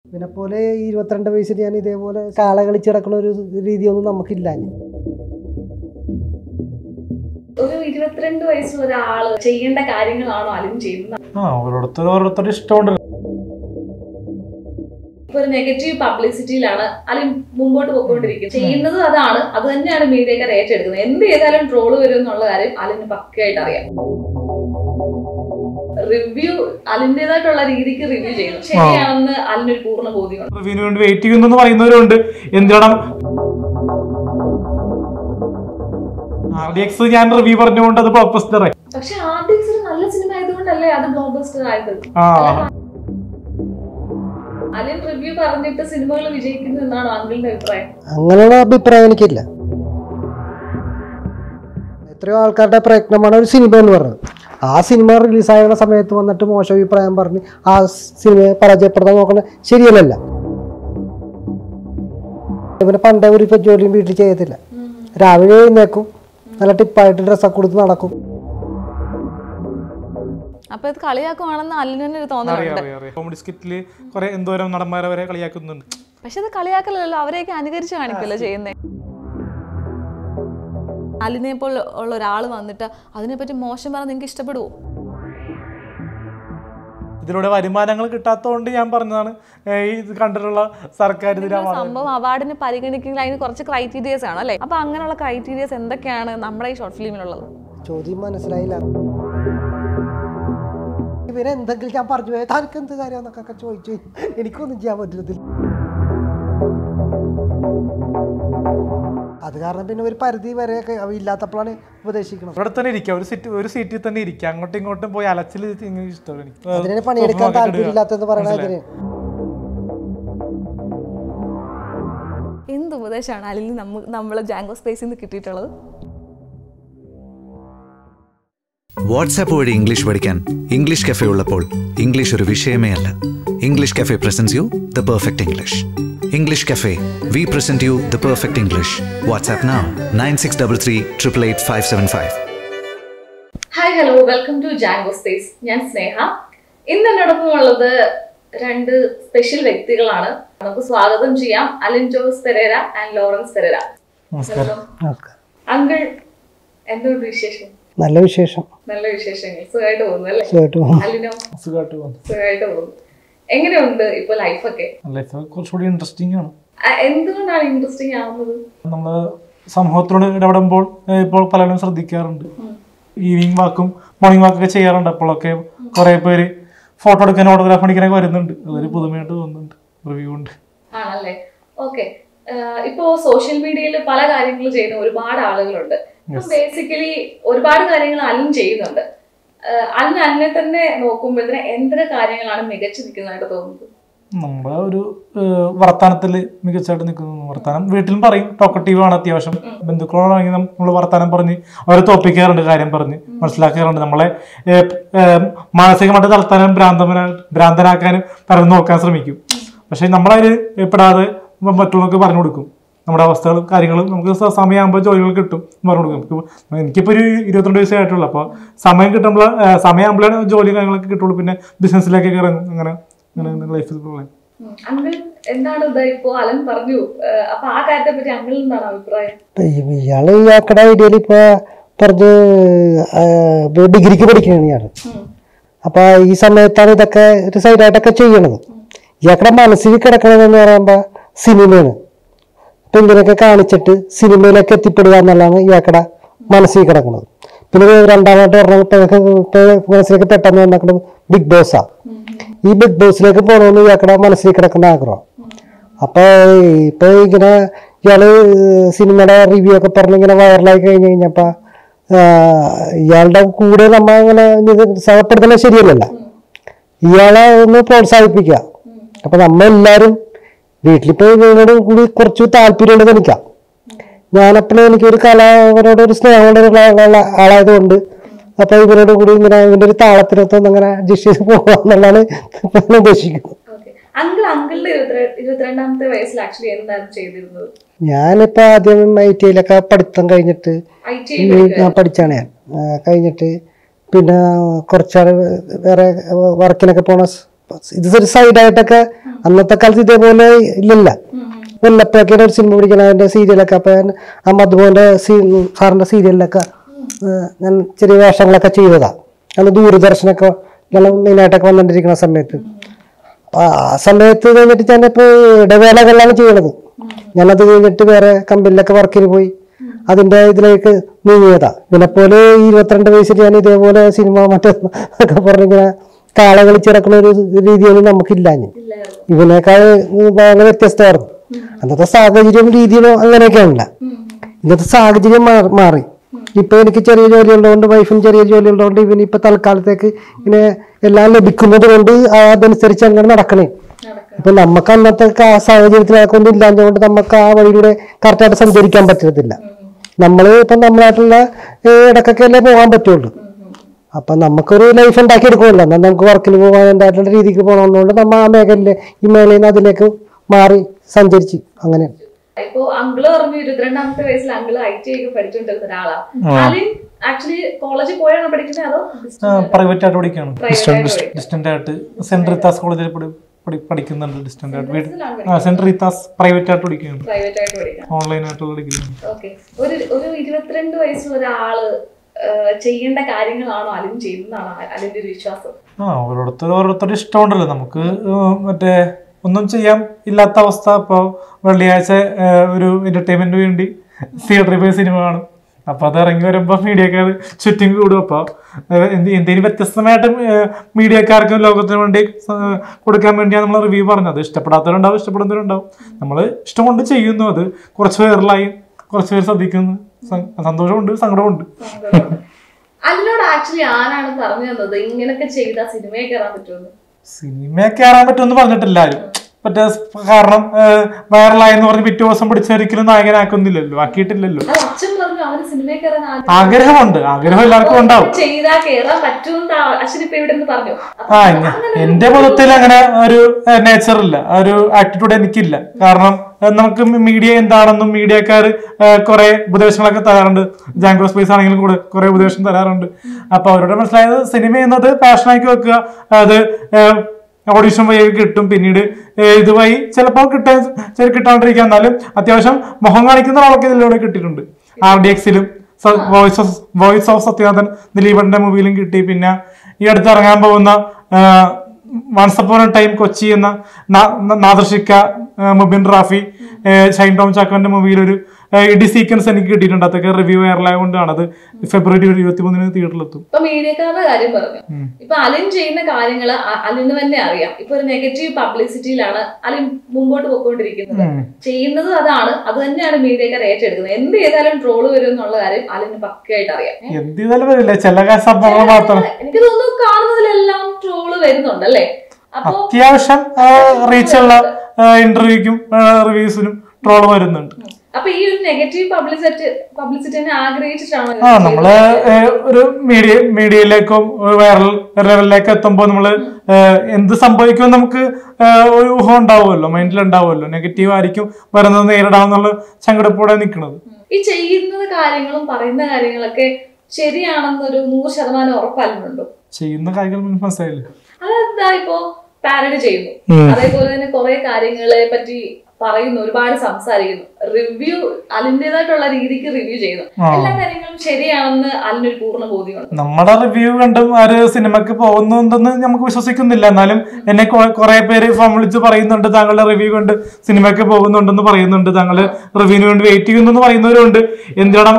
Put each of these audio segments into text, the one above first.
പിന്നെ പോലെ 22 വയസ്സിൽ ഞാൻ ഇതേപോലെ കാള കളിച്ച് കിടക്കുന്ന ഒരു രീതിയൊന്നും നമുക്കില്ല. ഒരു 22 വയസ്സുള്ള ഒരാള് ചെയ്യേണ്ട കാര്യങ്ങളാണോ അലിൻ ചെയ്യുന്നത്? ഓരോരുത്തരുടെ ഇഷ്ടമുണ്ട്. ഇപ്പൊ ഒരു നെഗറ്റീവ് പബ്ലിസിറ്റിയിലാണ് അലിൻ മുമ്പോട്ട് പോയിക്കൊണ്ടിരിക്കുന്നത്. ചെയ്യുന്നത് അതാണ്, അത് തന്നെയാണ് മീഡിയക്കാർ ഏറ്റെടുക്കുന്നത്. എന്ത് ചെയ്താലും ട്രോള് വരും എന്നുള്ള കാര്യം അലിന് പക്കയായിട്ട് അറിയാം. റിവ്യൂ അലിന്റേതായിട്ടുള്ള രീതിക്ക് റിവ്യൂ ചെയ്യുന്നു, ശരിയാണെന്ന് അലിനൊരു പൂർണ്ണ ബോധ്യമാണ്. റിവ്യൂവിന് വേണ്ടി വെയിറ്റ് ചെയ്യുന്നു പറയുന്നവരുണ്ട്. എന്തിനാണ് ഞാൻ റിവ്യൂ പറഞ്ഞുകൊണ്ട് അത് ബ്ലോക്ക് ബസ്റ്റർ ആയി. പക്ഷെ ആർഡിഎക്സ് ഒരു നല്ല സിനിമ ആയതുകൊണ്ടല്ലേ അത് ബ്ലോക്ക് ബസ്റ്റർ ആയത്. അലിൻ റിവ്യൂ പറഞ്ഞിട്ട് സിനിമകൾ വിജയിക്കുന്നു എന്നാണ് അങ്കിളിന്റെ അഭിപ്രായം? അങ്ങനെയുള്ള അഭിപ്രായം എനിക്കില്ല. എത്രയോ ആൾക്കാരുടെ പ്രയത്നമാണ് ഒരു സിനിമ എന്ന് പറഞ്ഞത്. ആ സിനിമ റിലീസാകുന്ന സമയത്ത് വന്നിട്ട് മോശം അഭിപ്രായം പറഞ്ഞ് ആ സിനിമയെ പരാജയപ്പെടുത്താൻ നോക്കണ ശരിയല്ലല്ല. പിന്നെ പണ്ടേ ഒരു ഇപ്പം ജോലിയും വീട്ടിൽ ചെയ്യത്തില്ല. രാവിലെ എഴുന്നേക്കും, നല്ല ടിപ്പായിട്ട് ഡ്രസ്സൊക്കെ കൊടുത്ത് നടക്കും. അപ്പൊ ഇത് കളിയാക്കുവാണെന്ന് അലിന് ഒരു തോന്നലുണ്ട്. എന്തോരം നടന്മാരെ വരെ കളിയാക്കുന്നുണ്ട്. പക്ഷെ ഇത് കളിയാക്കലല്ലോ, അവരെയൊക്കെ അനുകരിച്ച് കാണിക്കല്ലോ ചെയ്യുന്നേ. അലിനെ പോലെ ഉള്ള ഒരാൾ വന്നിട്ട് അതിനെപ്പറ്റി മോശം പറഞ്ഞാൽ നിങ്ങൾക്ക് ഇഷ്ടപ്പെടുവോ? ഇതിലൂടെ വരുമാനങ്ങൾ കിട്ടാത്തതുകൊണ്ട് ഞാൻ പറഞ്ഞതാണ് ഇത് കണ്ടിട്ടുള്ള സർക്കാർ സംഭവം അവാർഡിന് പരിഗണിക്കുന്ന അതിന് കുറച്ച് ക്രൈറ്റീരിയസ് ആണ് അല്ലേ? അപ്പൊ അങ്ങനെയുള്ള ക്രൈറ്റീരിയസ് എന്തൊക്കെയാണ് നമ്മുടെ ഈ ഷോർട്ട് ഫിലിമിലുള്ളത്? ചോദ്യം മനസ്സിലായില്ല. ഇവരെ എന്തെങ്കിലും ഞാൻ പറഞ്ഞു പോയത് തനിക്ക് എന്ത് കാര്യം എന്നൊക്കെ ചോദിച്ചു. എനിക്കൊന്നും ചെയ്യാൻ പറ്റത്തില്ല. അത് കാരണം പിന്നെ ഒരു പരിധി വരെ ഇല്ലാത്തപ്പോഴാണ് ഉപദേശിക്കണം. ഇവിടെ തന്നെ ഇരിക്കാം, ഒരു സീറ്റിൽ തന്നെ ഇരിക്കാം. അങ്ങോട്ടും ഇങ്ങോട്ടും പോയി അലച്ചിൽ ഇഷ്ടമാണ്. അതിനെ പണിയെടുക്കാൻ താല്പര്യമില്ലാത്തെന്ന് പറയണതിന് എന്ത് ഉപദേശമാണ് അല്ലെങ്കിൽ നമ്മളെ ജാങ്കോ സ്പേസിൽ നിന്ന് കിട്ടിയിട്ടുള്ളത്? വാട്സാപ്പ് വഴി ഇംഗ്ലീഷ് പഠിക്കാൻ ഇംഗ്ലീഷ് കഫേ ഉള്ളപ്പോൾ ഇംഗ്ലീഷ് ഒരു വിഷയമേ അല്ല. English cafe presents you the perfect English. English Cafe, we present you the perfect English. WhatsApp now 9633888575. Hi, hello, welcome to Jango Space. ഞാൻ സ്നേഹ. ഇന്ന് എന്നോടൊപ്പം ഉള്ളത് രണ്ട് സ്പെഷ്യൽ വ്യക്തികളാണ്. നമുക്ക് സ്വാഗതം ചെയ്യാം അലിൻ ജോസ് പെരേര ആൻഡ് ലോറൻസ് പെരേര. അങ്കിൾ, എന്തുകൊണ്ട് വിശേഷം? നല്ല വിശേഷം. നല്ല വിശേഷങ്ങൾ. സുഖമായിട്ട് പോകുന്നു അല്ലേ? അലിനോ? സുഖമായിട്ട് പോകുന്നു. എങ്ങനെയുണ്ട് ഇപ്പൊ ലൈഫൊക്കെ? കുറച്ചുകൂടി ഇൻട്രസ്റ്റിംഗ് ആണ്. എന്തുകൊണ്ടാണ് ഇൻട്രസ്റ്റിംഗ് ആവുന്നത്? നമ്മള് സമൂഹത്തിനോട് ഇടപെടുമ്പോൾ ഇപ്പോൾ പലരും ശ്രദ്ധിക്കാറുണ്ട്. ഈവനിങ് വാക്കും മോർണിംഗ് വാക്കൊക്കെ ചെയ്യാറുണ്ട്. അപ്പോഴൊക്കെ കുറെ പേര് ഫോട്ടോ എടുക്കാൻ ഓട്ടോഗ്രാഫ് അടിക്കാനൊക്കെ വരുന്നുണ്ട്. അതൊരു പുതുമയായിട്ട് തോന്നുന്നുണ്ട്. റിവ്യൂ ഉണ്ട് ആണല്ലേ? ഓക്കെ. ഇപ്പോ സോഷ്യൽ മീഡിയയിൽ പല കാര്യങ്ങൾ ചെയ്യുന്ന ഒരുപാട് ആളുകളുണ്ട്. ബേസിക്കലി ഒരുപാട് കാര്യങ്ങൾ അലിൻ ചെയ്യുന്നുണ്ട്. അലിനെ തന്നെ നോക്കുമ്പോഴത്തേന് എന്തൊക്കെ കാര്യങ്ങളാണ് മികച്ചു നിൽക്കുന്നതായിട്ട് തോന്നുന്നത്? നമ്മുടെ ഒരു വർത്താനത്തിൽ മികച്ചായിട്ട് നിൽക്കുന്നു. വർത്താനം വീട്ടിലും പറയും, ടോക്കറ്റീവ് ആണ് അത്യാവശ്യം. ബന്ധുക്കളോടാണെങ്കിൽ നമ്മൾ വർത്താനം പറഞ്ഞ് അവരെ തോപ്പിക്കാറുണ്ട്, കാര്യം പറഞ്ഞ് മനസ്സിലാക്കാറുണ്ട്. നമ്മളെ മാനസികമായിട്ട് തളർത്താനും ഭ്രാന്തനാക്കാനും പലരും നോക്കാൻ ശ്രമിക്കും. പക്ഷെ നമ്മളതിൽ പെടാതെ മറ്റുള്ളവർക്ക് പറഞ്ഞു കൊടുക്കും. നമ്മുടെ അവസ്ഥകളും കാര്യങ്ങളും നമുക്ക് സമയമാകുമ്പോൾ ജോലികൾ കിട്ടും പറഞ്ഞു കൊടുക്കും. എനിക്കിപ്പോൾ ഒരു 22 വയസ്സേ ആയിട്ടുള്ളൂ. അപ്പോൾ സമയം കിട്ടുമ്പോൾ സമയമാകുമ്പോഴാണ് ജോലി കാര്യങ്ങളൊക്കെ കിട്ടുള്ളൂ. പിന്നെ ബിസിനസ്സിലേക്കൊക്കെ ഇറങ്ങും. അങ്ങനെ ലൈഫ്. എന്താണ് ഇപ്പോ അലൻ പറഞ്ഞു, അപ്പൊ ആ കാര്യത്തെ പറ്റി അങ്കിളിന് എന്താണ് അഭിപ്രായം? ഇയാള് ഇയാളുടെ ഐഡിയയിൽ ഇപ്പൊ പറഞ്ഞ് ഡിഗ്രിക്ക് പഠിക്കുകയാണ് ഇയാള്. അപ്പൊ ഈ സമയത്താണ് ഇതൊക്കെ ഒരു സൈഡായിട്ടൊക്കെ ചെയ്യണത്. ഇയാളുടെ മനസ്സിൽ കിടക്കണതെന്ന് പറയുമ്പോ സിനിമയാണ്. അപ്പൊ ഇങ്ങനെയൊക്കെ കാണിച്ചിട്ട് സിനിമയിലേക്ക് എത്തിപ്പെടുക എന്നുള്ളതാണ് ഇയാളുടെ മനസ്സിൽ കിടക്കുന്നത്. പിന്നെ രണ്ടാമത്തെ മനസ്സിലേക്ക് പെട്ടെന്ന് വന്നിട്ട് ബിഗ് ബോസാ. ഈ ബിഗ് ബോസിലേക്ക് പോകണമെന്ന് ഇയാളുടെ മനസ്സിൽ കിടക്കുന്ന ആഗ്രഹം. അപ്പൊ ഇപ്പൊ ഇങ്ങനെ ഇയാള് സിനിമയുടെ റിവ്യൂ ഒക്കെ പറഞ്ഞ് ഇങ്ങനെ വൈറലായി കഴിഞ്ഞപ്പോ ഇയാളുടെ കൂടെ നമ്മ ഇങ്ങനെ സഹപ്പെടുത്തുന്നത് ശരിയല്ലല്ലോ. ഇയാളെ ഒന്ന് പ്രോത്സാഹിപ്പിക്കുക. അപ്പൊ നമ്മെല്ലാരും വീട്ടിലിപ്പോ ഇതിനോട് കൂടി കുറച്ച് താല്പര്യമുള്ളത് എനിക്കാം. ഞാനെപ്പോഴും എനിക്കൊരു കലാകാരനോട് ഒരു സ്നേഹമുള്ള ആളായതുകൊണ്ട് അപ്പൊ ഇവരോട് കൂടി ഇങ്ങനെ ഇതിന്റെ ഒരു താളത്തിനൊത്തൊന്നും അങ്ങനെ അഡ്ജസ്റ്റ് ചെയ്ത് പോകാന്നുള്ളതാണ് ഉദ്ദേശിക്കുന്നത്. ഞാനിപ്പോ ആദ്യം ITയിലൊക്കെ പഠിത്തം കഴിഞ്ഞിട്ട് പഠിച്ചാണ് ഞാൻ. കഴിഞ്ഞിട്ട് പിന്നെ കുറച്ചാൾ വേറെ വർക്കിനൊക്കെ പോണ ഇത് ഒരു സൈഡായിട്ടൊക്കെ അന്നത്തെ കാലത്ത് ഇതേപോലെ ഇല്ലല്ല. വല്ലപ്പോഴൊക്കെയാണ് ഒരു സിനിമ പിടിക്കണം, അതിന്റെ സീരിയലൊക്കെ. അപ്പൊ ആ മധുമോന്റെ സാറിന്റെ സീരിയലിലൊക്കെ ഞാൻ ചെറിയ വേഷങ്ങളൊക്കെ ചെയ്തതാ. അന്ന് ദൂരദർശനൊക്കെ നല്ല മെയിനായിട്ടൊക്കെ വന്നിട്ടിരിക്കുന്ന സമയത്ത്. ആ സമയത്ത് കഴിഞ്ഞിട്ട് ഞാനിപ്പോ ഇടവേളകളിലാണ് ചെയ്യണത്. ഞാനത് കഴിഞ്ഞിട്ട് വേറെ കമ്പനിയിലൊക്കെ വർക്കിന് പോയി അതിന്റെ ഇതിലേക്ക് നീങ്ങിയതാ. ഇതിനെപ്പോലെ 22 വയസ്സിൽ ഞാൻ ഇതേപോലെ സിനിമ മറ്റൊക്കെ പറഞ്ഞിങ്ങനെ കാള കളിച്ചിറക്കുന്ന ഒരു രീതിയൊന്നും നമുക്കില്ലാഞ്ഞ്. ഇവനേക്കാൾ ഭയങ്കര വ്യത്യസ്തമായിരുന്നു. അന്നത്തെ സാഹചര്യം രീതിയിലും അങ്ങനെയൊക്കെയാണല്ല. ഇന്നത്തെ സാഹചര്യം മാറി. ഇപ്പൊ എനിക്ക് ചെറിയ ജോലി ഉള്ളതുകൊണ്ട്, വൈഫിന് ചെറിയ ജോലി ഉള്ളതുകൊണ്ട് ഇവനിപ്പൊ തൽക്കാലത്തേക്ക് ഇങ്ങനെ എല്ലാം ലഭിക്കുന്നത് കൊണ്ട് അതനുസരിച്ച് അങ്ങനെ നടക്കണേ. ഇപ്പൊ നമുക്ക് അന്നത്തെ സാഹചര്യത്തിലാക്കൊന്നും ഇല്ലാഞ്ഞുകൊണ്ട് നമുക്ക് ആ വഴിയിലൂടെ കറക്റ്റായിട്ട് സഞ്ചരിക്കാൻ പറ്റത്തില്ല. നമ്മള് ഇപ്പൊ നമ്മളായിട്ടുള്ള ഇടക്കൊക്കെ അല്ലേ പോകാൻ പറ്റുള്ളൂ. അപ്പൊ നമുക്കൊരു ലൈഫ് ഉണ്ടാക്കി എടുക്കുമല്ലോ. എന്നാൽ നമുക്ക് വർക്കിന് പോകാൻ എന്തായിട്ടുള്ള രീതിക്ക് പോകണമെന്നുകൊണ്ട് നമ്മ ആ മേഖലയിലെ ഈ മേഖലയിൽ നിന്ന് അതിലേക്ക് മാറി സഞ്ചരിച്ച് അങ്ങനെ. ഇപ്പൊ അങ്കിള് പറഞ്ഞു 22-ാമത്തെ വയസ്സിൽ അങ്കിള് IT ഒക്കെ പഠിച്ചുകൊണ്ടിരുന്ന ഒരാളാണ്. അലിൻ ആക്ച്വലി കോളേജിൽ പോയാണ് പഠിക്കുന്നത് അതോ പ്രൈവറ്റ് ആയിട്ട് പഠിക്കുകയാണ്? ഡിസ്റ്റന്റ് ആയിട്ട് സെന്റ് റീത്താസ് കോളേജിൽ പഠിക്കുന്നുണ്ട്. ഡിസ്റ്റന്റ് ആയിട്ട് സെന്റ് റീത്താസ് പ്രൈവറ്റ് ആയിട്ട് പഠിക്കുകയാണ്. ഓൺലൈൻ ആയിട്ടുള്ള ഡിഗ്രി. ഒരു 22 വയസ്സുള്ള ഒരാള് ചെയ്യേണ്ട കാര്യങ്ങളാണോ അലിൻ ചെയ്യുന്നതാണ് അലിന്റെ ഒരു വിശ്വാസം? ഓരോരുത്തരുടെ ഇഷ്ടമുണ്ടല്ലോ. നമുക്ക് മറ്റേ ഒന്നും ചെയ്യാൻ ഇല്ലാത്ത അവസ്ഥ. ഇപ്പോൾ വെള്ളിയാഴ്ച ഒരു എന്റർടൈൻമെന്റ് വേണ്ടി തിയേറ്ററിൽ പോയി സിനിമ കാണും. അപ്പൊ അത് ഇറങ്ങി വരുമ്പോ മീഡിയക്കാർ ചുറ്റും കൂടും. അപ്പൊ എന്തെങ്കിലും വ്യത്യസ്തമായിട്ട് മീഡിയക്കാർക്കും ലോകത്തിന് വേണ്ടി കൊടുക്കാൻ വേണ്ടിയാണ് നമ്മൾ റിവ്യൂ പറഞ്ഞത്. ഇഷ്ടപ്പെടാത്തവരുണ്ടാവും, ഇഷ്ടപ്പെടുന്നവരുണ്ടാവും. നമ്മൾ ഇഷ്ടം കൊണ്ട് ചെയ്യുന്നു. അത് കുറച്ച് വൈറലായി, കുറച്ച് പേര് ശ്രദ്ധിക്കുന്നു. സന്തോഷമുണ്ട്, സങ്കടമുണ്ട്. അതിനോട് ആക്ച്വലി ആരാണ് പറഞ്ഞു തന്നത് ഇങ്ങനൊക്കെ ചെയ്താൽ സിനിമയെ കയറാൻ പറ്റുമെന്ന്? സിനിമയെ കയറാൻ പറ്റുമെന്ന് പറഞ്ഞിട്ടില്ല ആരും. മറ്റേ കാരണം വൈറലായെന്ന് പറഞ്ഞ് പിറ്റേ ദിവസം പിടിച്ചൊരിക്കലും നായകനാക്കുന്നില്ലല്ലോ, ആക്കിയിട്ടില്ലല്ലോ. ആഗ്രഹമുണ്ട്, ആഗ്രഹം എല്ലാവർക്കും ഉണ്ടാവും. എന്റെ മതത്തിൽ അങ്ങനെ ഒരു നേച്ചറില്ല, ഒരു ആറ്റിറ്റ്യൂഡ് എനിക്കില്ല. കാരണം നമുക്ക് മീഡിയ എന്താണെന്നും മീഡിയക്കാർ കുറെ ഉപദേശങ്ങളൊക്കെ തരാറുണ്ട്. ജാങ്കോ സ്പേസ് ആണെങ്കിലും കൂടെ കുറെ ഉപദേശം തരാറുണ്ട്. അപ്പൊ അവരോട് മനസ്സിലായത് സിനിമ എന്നത് പാഷനാക്കി വെക്കുക. അത് ഓഡീഷൻ വഴി കിട്ടും, പിന്നീട് ഇതുവഴി ചിലപ്പോൾ കിട്ടാണ്ടിരിക്കുക. എന്നാലും അത്യാവശ്യം മുഖം കാണിക്കുന്ന ആളൊക്കെ ഇതിലൂടെ കിട്ടിയിട്ടുണ്ട്. RDXലും വോയിസ് ഓഫ് സത്യനാഥൻ ദിലീപന്റെ മൂവിയിലും കിട്ടി. പിന്നെ ഈ അടുത്ത് ഇറങ്ങാൻ പോകുന്ന once upon a time Kochi എന്ന നാദർഷിക്ക, മുബിൻ റാഫി, ഷൈൻ ടോം ചാക്കോന്റെ മൂവിയിലൊരു ഇടി സീക്വൻസ് എനിക്ക് കിട്ടിയിട്ടുണ്ട്. അതൊക്കെ റിവ്യൂ വൈറലായതുകൊണ്ടാണ്. അത് ഫെബ്രുവരി 23 തിയേറ്ററിലെത്തും. ഇപ്പൊ മീഡിയക്കാരുടെ കാര്യം പറഞ്ഞു. ഇപ്പൊ അലിൻ ചെയ്യുന്ന കാര്യങ്ങൾ അലിന് തന്നെ അറിയാം. ഇപ്പൊ ഒരു നെഗറ്റീവ് പബ്ലിസിറ്റിയിലാണ് അലിൻ മുമ്പോട്ട് പോയിക്കൊണ്ടിരിക്കുന്നത്. ചെയ്യുന്നത് അതാണ്, അത് തന്നെയാണ് മീഡിയക്കാർ ഏറ്റെടുക്കുന്നത്. എന്ത് ചെയ്താലും ട്രോള് വരും എന്നുള്ള കാര്യം അലിന് പക്കയായിട്ട് അറിയാം. എന്ത് ചെയ്താലും വരില്ല, ചില സംഭവങ്ങൾ മാത്രം. എനിക്ക് തോന്നുന്നു കാണുന്നതിലെല്ലാം ട്രോള് വരുന്നുണ്ടല്ലേ. അത്യാവശ്യം റീച്ചുള്ള ഇന്റർവ്യൂക്കും റിവ്യൂസിനും ട്രോള് വരുന്നുണ്ട്. അപ്പൊ ഈ ഒരു നെഗറ്റീവ് പബ്ലിസിറ്റിനെ ആഗ്രഹിച്ചിട്ടാണ് നമ്മള് ഒരു മീഡിയയിലേക്കും വൈറൽ ലെവലിലേക്ക് എത്തുമ്പോൾ നമ്മള് എന്ത് സംഭവിക്കും നമുക്ക് ഒരു ഊഹം ഉണ്ടാവുമല്ലോ, മൈൻഡിൽ ഉണ്ടാവുമല്ലോ. നെഗറ്റീവ് ആയിരിക്കും വരുന്നത്, നേരിടാമെന്നുള്ള സങ്കടപ്പോടെ നിൽക്കുന്നത്. ഈ ചെയ്യുന്ന കാര്യങ്ങളും പറയുന്ന കാര്യങ്ങളൊക്കെ ശരിയാണെന്നൊരു 100% ഉറപ്പല്ലുണ്ടോ? ചെയ്യുന്ന കാര്യങ്ങൾ മനസ്സിലായില്ല. അതെന്താ ഇപ്പോ പാരഡി ചെയ്യുന്നു, അതേപോലെ തന്നെ കുറെ കാര്യങ്ങളെ പറ്റി പറയുന്നു, ഒരുപാട് സംസാരിക്കുന്നു, റിവ്യൂ അലിന്റേതായിട്ടുള്ള രീതിക്ക് റിവ്യൂ ചെയ്യുന്നു. എല്ലാ കാര്യങ്ങളും ശരിയാണെന്ന് അലിനൊരു പൂർണ്ണ ബോധ്യമുണ്ട്. നമ്മുടെ റിവ്യൂ കണ്ടും ആര് സിനിമക്ക് പോകുന്നുണ്ടെന്ന് നമുക്ക് വിശ്വസിക്കുന്നില്ല. എന്നാലും എന്നെ കുറെ പേര് ഫോൺ വിളിച്ച് പറയുന്നുണ്ട്, താങ്കളുടെ റിവ്യൂ കണ്ട് സിനിമക്ക് പോകുന്നുണ്ടെന്ന് പറയുന്നുണ്ട്, താങ്കൾ റിവ്യൂവിന് വേണ്ടി വെയിറ്റ് ചെയ്യുന്നു പറയുന്നവരുണ്ട്. എന്തിനാണ്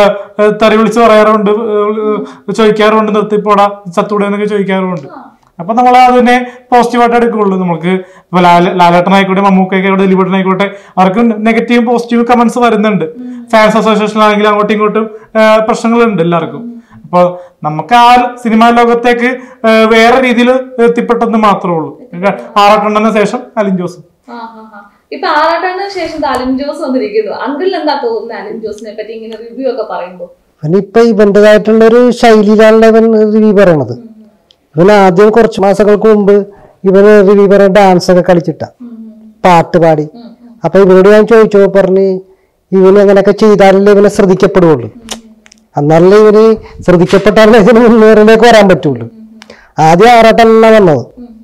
തെറി വിളിച്ച് പറയാറുണ്ട്, ചോദിക്കാറുണ്ട്, നിർത്തിപ്പോടാ ചത്തൂടെ എന്നൊക്കെ ചോദിക്കാറുണ്ട്. അപ്പൊ നമ്മൾ അതിനെ പോസിറ്റീവായിട്ട് എടുക്കുള്ളൂ. നമുക്ക് ഇപ്പൊ ലാലേട്ടനായിക്കോട്ടെ, മമ്മൂക്കായിക്കോട്ടെ, ദിലീപേട്ടനായിക്കോട്ടെ, അവർക്ക് നെഗറ്റീവ് പോസിറ്റീവ് കമന്റ്സ് വരുന്നുണ്ട്. ഫാൻസ് അസോസിയേഷൻ ആണെങ്കിലും അങ്ങോട്ടും ഇങ്ങോട്ടും പ്രശ്നങ്ങളുണ്ട് എല്ലാവർക്കും. അപ്പൊ നമുക്ക് ആ സിനിമാ ലോകത്തേക്ക് വേറെ രീതിയിൽ എത്തിപ്പെട്ടെന്ന് മാത്രമേ ഉള്ളൂ. ആറാട്ടെണ്ണന് ശേഷം അലിൻ ജോസ്. ഇപ്പൊ ആറാട്ടെണ്ണന് ശേഷം അലിൻ ജോസ് വന്നിരിക്കുന്നു. അങ്കിളിന് എന്താ തോന്നുന്നത് അലിൻ ജോസിനെ പറ്റി ഇങ്ങനെ റിവ്യൂ ഒക്കെ പറയുമ്പോ? ഇപ്പൊ ഇവന്റേതായിട്ടുള്ള ഒരു ശൈലിയിലാണല്ലോ ഇവൻ റിവ്യൂ പറയണത്. ഇവന് ആദ്യം കുറച്ച് മാസങ്ങൾക്ക് മുമ്പ് ഇവന് റിവ്യൂ പറയാൻ ഡാൻസ് ഒക്കെ കളിച്ചിട്ട, പാട്ട് പാടി. അപ്പൊ ഇവനോട് ഞാൻ ചോദിച്ചോ പറഞ്ഞ് ഇവന് അങ്ങനെയൊക്കെ ചെയ്താലല്ലേ ഇവനെ ശ്രദ്ധിക്കപ്പെടുള്ളൂ, എന്നാലല്ലേ ഇവന് ശ്രദ്ധിക്കപ്പെട്ടാലേ ഇതിന് മുന്നേറിലേക്ക് വരാൻ പറ്റുള്ളൂ. ആദ്യം ആറാട്ടെണ്ണ വന്നത്.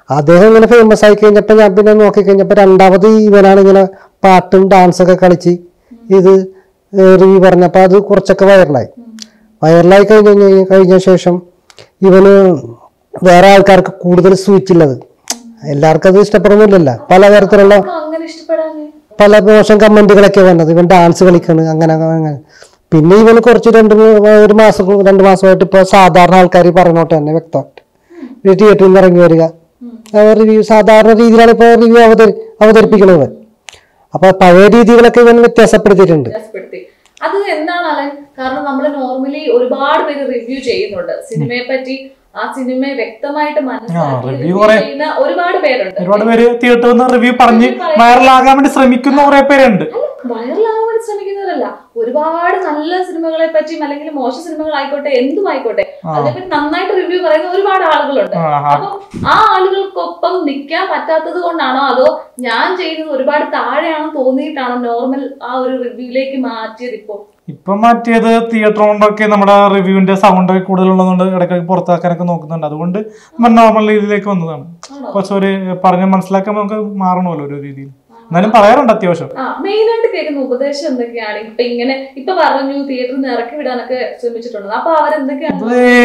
അദ്ദേഹം ഇങ്ങനെ ഫേമസ് ആയി കഴിഞ്ഞപ്പോൾ ഞാൻ പിന്നെ നോക്കിക്കഴിഞ്ഞപ്പോൾ രണ്ടാമത് ഇവനാണ് ഇങ്ങനെ പാട്ടും ഡാൻസൊക്കെ കളിച്ച് ഇത് റിവ്യൂ പറഞ്ഞപ്പോൾ അത് കുറച്ചൊക്കെ വൈറലായി കഴിഞ്ഞ ശേഷം ഇവന് വേറെ ആൾക്കാർക്ക് കൂടുതൽ സ്വിച്ചില്ലത്. എല്ലാവർക്കും അത് ഇഷ്ടപ്പെടുന്നില്ലല്ലോ. പലതരത്തിലുള്ള പല മോശം കമന്റുകളൊക്കെ വന്നത്, ഇവൻ ഡാൻസ് കളിക്കണ് അങ്ങനെ. പിന്നെ ഇവന് കുറച്ച് 2 മാസമായിട്ട് ഇപ്പൊ സാധാരണ ആൾക്കാർ പറഞ്ഞോട്ട് തന്നെ വ്യക്തമായിട്ട് തിയേറ്ററിൽ നിന്ന് ഇറങ്ങി വരിക, റിവ്യൂ സാധാരണ രീതിയിലാണ് ഇപ്പൊ റിവ്യൂ അവതരിപ്പിക്കുന്നത്. അപ്പൊ പഴയ രീതികളൊക്കെ ഇവൻ വ്യത്യാസപ്പെടുത്തിയിട്ടുണ്ട്. അത് എന്താണ് അലൻ? കാരണം നമ്മൾ നോർമലി ഒരുപാട് പേര് റിവ്യൂ ചെയ്യുന്നുണ്ട് സിനിമയെ പറ്റി, ആ സിനിമയെ വ്യക്തമായിട്ട് മനസ്സിലാക്കുന്ന ഒരുപാട് പേരുണ്ട്. ഒരുപാട് പേര് തിയേറ്ററിൽ നിന്ന് റിവ്യൂ പറഞ്ഞ് വൈറലാകാൻ വേണ്ടി ശ്രമിക്കുന്ന കുറെ പേരുണ്ട്. വൈറലാകാൻ വേണ്ടി ശ്രമിക്കുന്നവരല്ല, ഒരുപാട് നല്ല സിനിമകളെ പറ്റിയും അല്ലെങ്കിൽ മോശം സിനിമകളായിക്കോട്ടെ എന്തുമായിക്കോട്ടെ അതിനെപ്പറ്റി നന്നായിട്ട് റിവ്യൂ പറയുന്ന ഒരുപാട് ആളുകളുണ്ട്. അപ്പൊ ആ ആളുകൾക്കൊപ്പം നിൽക്കാൻ പറ്റാത്തത് കൊണ്ടാണോ അതോ ഞാൻ ചെയ്യുന്നത് ഒരുപാട് താഴെയാണെന്ന് തോന്നിയിട്ടാണോ നോർമൽ ആ ഒരു റിവ്യൂയിലേക്ക് മാറ്റിയത്? ഇപ്പൊ മാറ്റിയത് തിയേറ്റർ കൊണ്ടൊക്കെ നമ്മുടെ റിവ്യൂവിന്റെ സൗണ്ട് ഒക്കെ കൂടുതലുള്ളതുകൊണ്ട് ഇടയ്ക്കിടയ്ക്ക് പുറത്താക്കാനൊക്കെ നോക്കുന്നുണ്ട്. അതുകൊണ്ട് നമ്മൾ നോർമൽ രീതിയിലേക്ക് വന്നതാണ്. കുറച്ചൊരു പറഞ്ഞ് മനസ്സിലാക്കാൻ നമുക്ക് മാറണമല്ലോ ഒരു രീതിയിൽ. എന്നാലും പറയാറുണ്ട് അത്യാവശ്യം. മെയിൻ ആയിട്ട് കേൾക്കുന്ന ഉപദേശം എന്തൊക്കെയാണ്? ഇപ്പൊ പറഞ്ഞു തിയേറ്ററിൽ നിന്ന് ഇറക്കി വിടാനൊക്കെ ശ്രമിച്ചിട്ടുണ്ട്. അപ്പൊ അവരെന്തൊക്കെയാണ്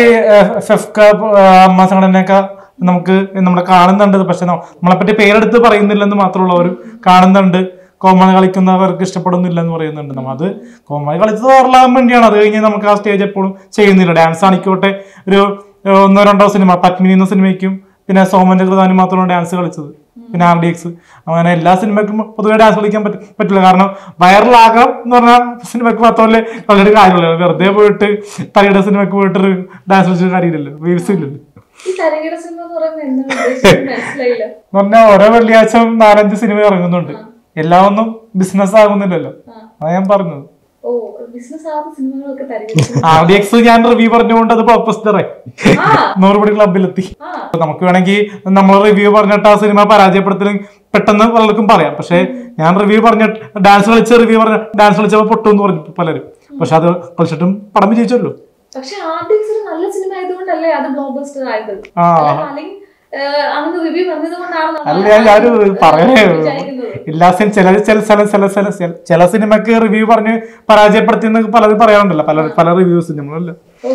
അമ്മ സംഘടനയൊക്കെ നമുക്ക് നമ്മളെ കാണുന്നുണ്ട്. പക്ഷെ നമ്മളെപ്പറ്റി പേരെടുത്ത് പറയുന്നില്ലെന്ന് മാത്രമുള്ളവർ കാണുന്നുണ്ട്. കോമൺ കളിക്കുന്നവർക്ക് ഇഷ്ടപ്പെടുന്നില്ല എന്ന് പറയുന്നുണ്ട്. നമ്മൾ അത് കോമൺ കളിച്ചത് വൈറലാകാൻ വേണ്ടിയാണ്. അത് കഴിഞ്ഞ് നമുക്ക് ആ സ്റ്റേജ് എപ്പോഴും ചെയ്യുന്നില്ല. ഡാൻസ് ആണിക്കോട്ടെ, ഒരു 1-2 സിനിമ പത്മിനി എന്ന സിനിമയ്ക്കും പിന്നെ സോമന്റെ കൃതാനും മാത്രമാണ് ഡാൻസ് കളിച്ചത്. പിന്നെ RDX അങ്ങനെ എല്ലാ സിനിമയ്ക്കും പൊതുവെ ഡാൻസ് കളിക്കാൻ പറ്റില്ല. കാരണം വൈറലാകാം എന്ന് പറഞ്ഞാൽ സിനിമയ്ക്ക് മാത്രമല്ലേ വളരെ കാര്യമുള്ളൂ. വെറുതെ പോയിട്ട് തലയുടെ സിനിമയ്ക്ക് പോയിട്ട് ഡാൻസ് കളിച്ചിട്ട് കാര്യമില്ലല്ലോ, വ്യൂസ് ഇല്ലല്ലോ. പറഞ്ഞാൽ ഓരോ വെള്ളിയാഴ്ച 4-5 സിനിമ ഇറങ്ങുന്നുണ്ട്. എല്ലാം ഒന്നും ബിസിനസ് ആകുന്നില്ലല്ലോ, അതാ ഞാൻ പറഞ്ഞത്. RDX ഞാൻ റിവ്യൂ പറഞ്ഞുകൊണ്ട് അത് ബ്ലോക്ക്ബസ്റ്ററായി 100 കോടി ക്ലബിലെത്തി. നമുക്ക് വേണമെങ്കിൽ നമ്മൾ റിവ്യൂ പറഞ്ഞിട്ട് ആ സിനിമ പരാജയപ്പെടുത്തി പെട്ടെന്ന് പലർക്കും പറയാം. പക്ഷെ ഞാൻ റിവ്യൂ പറഞ്ഞിട്ട് ഡാൻസ് കളിച്ചപ്പോ പൊട്ടുമെന്ന് പറഞ്ഞു പലരും. പക്ഷെ അത് കളിച്ചിട്ടും പടം വിജയിച്ചല്ലോ. പക്ഷെ RDX ഒരു നല്ല സിനിമ ആയതുകൊണ്ടല്ലേ അത് ബ്ലോക്ക്ബസ്റ്റർ ആയത്? ചില സിനിമക്ക് റിവ്യൂ പറഞ്ഞ് പരാജയപ്പെടുത്തി പലരും പറയാറുണ്ടല്ലോ, പല റിവ്യൂസ് നമ്മളല്ല.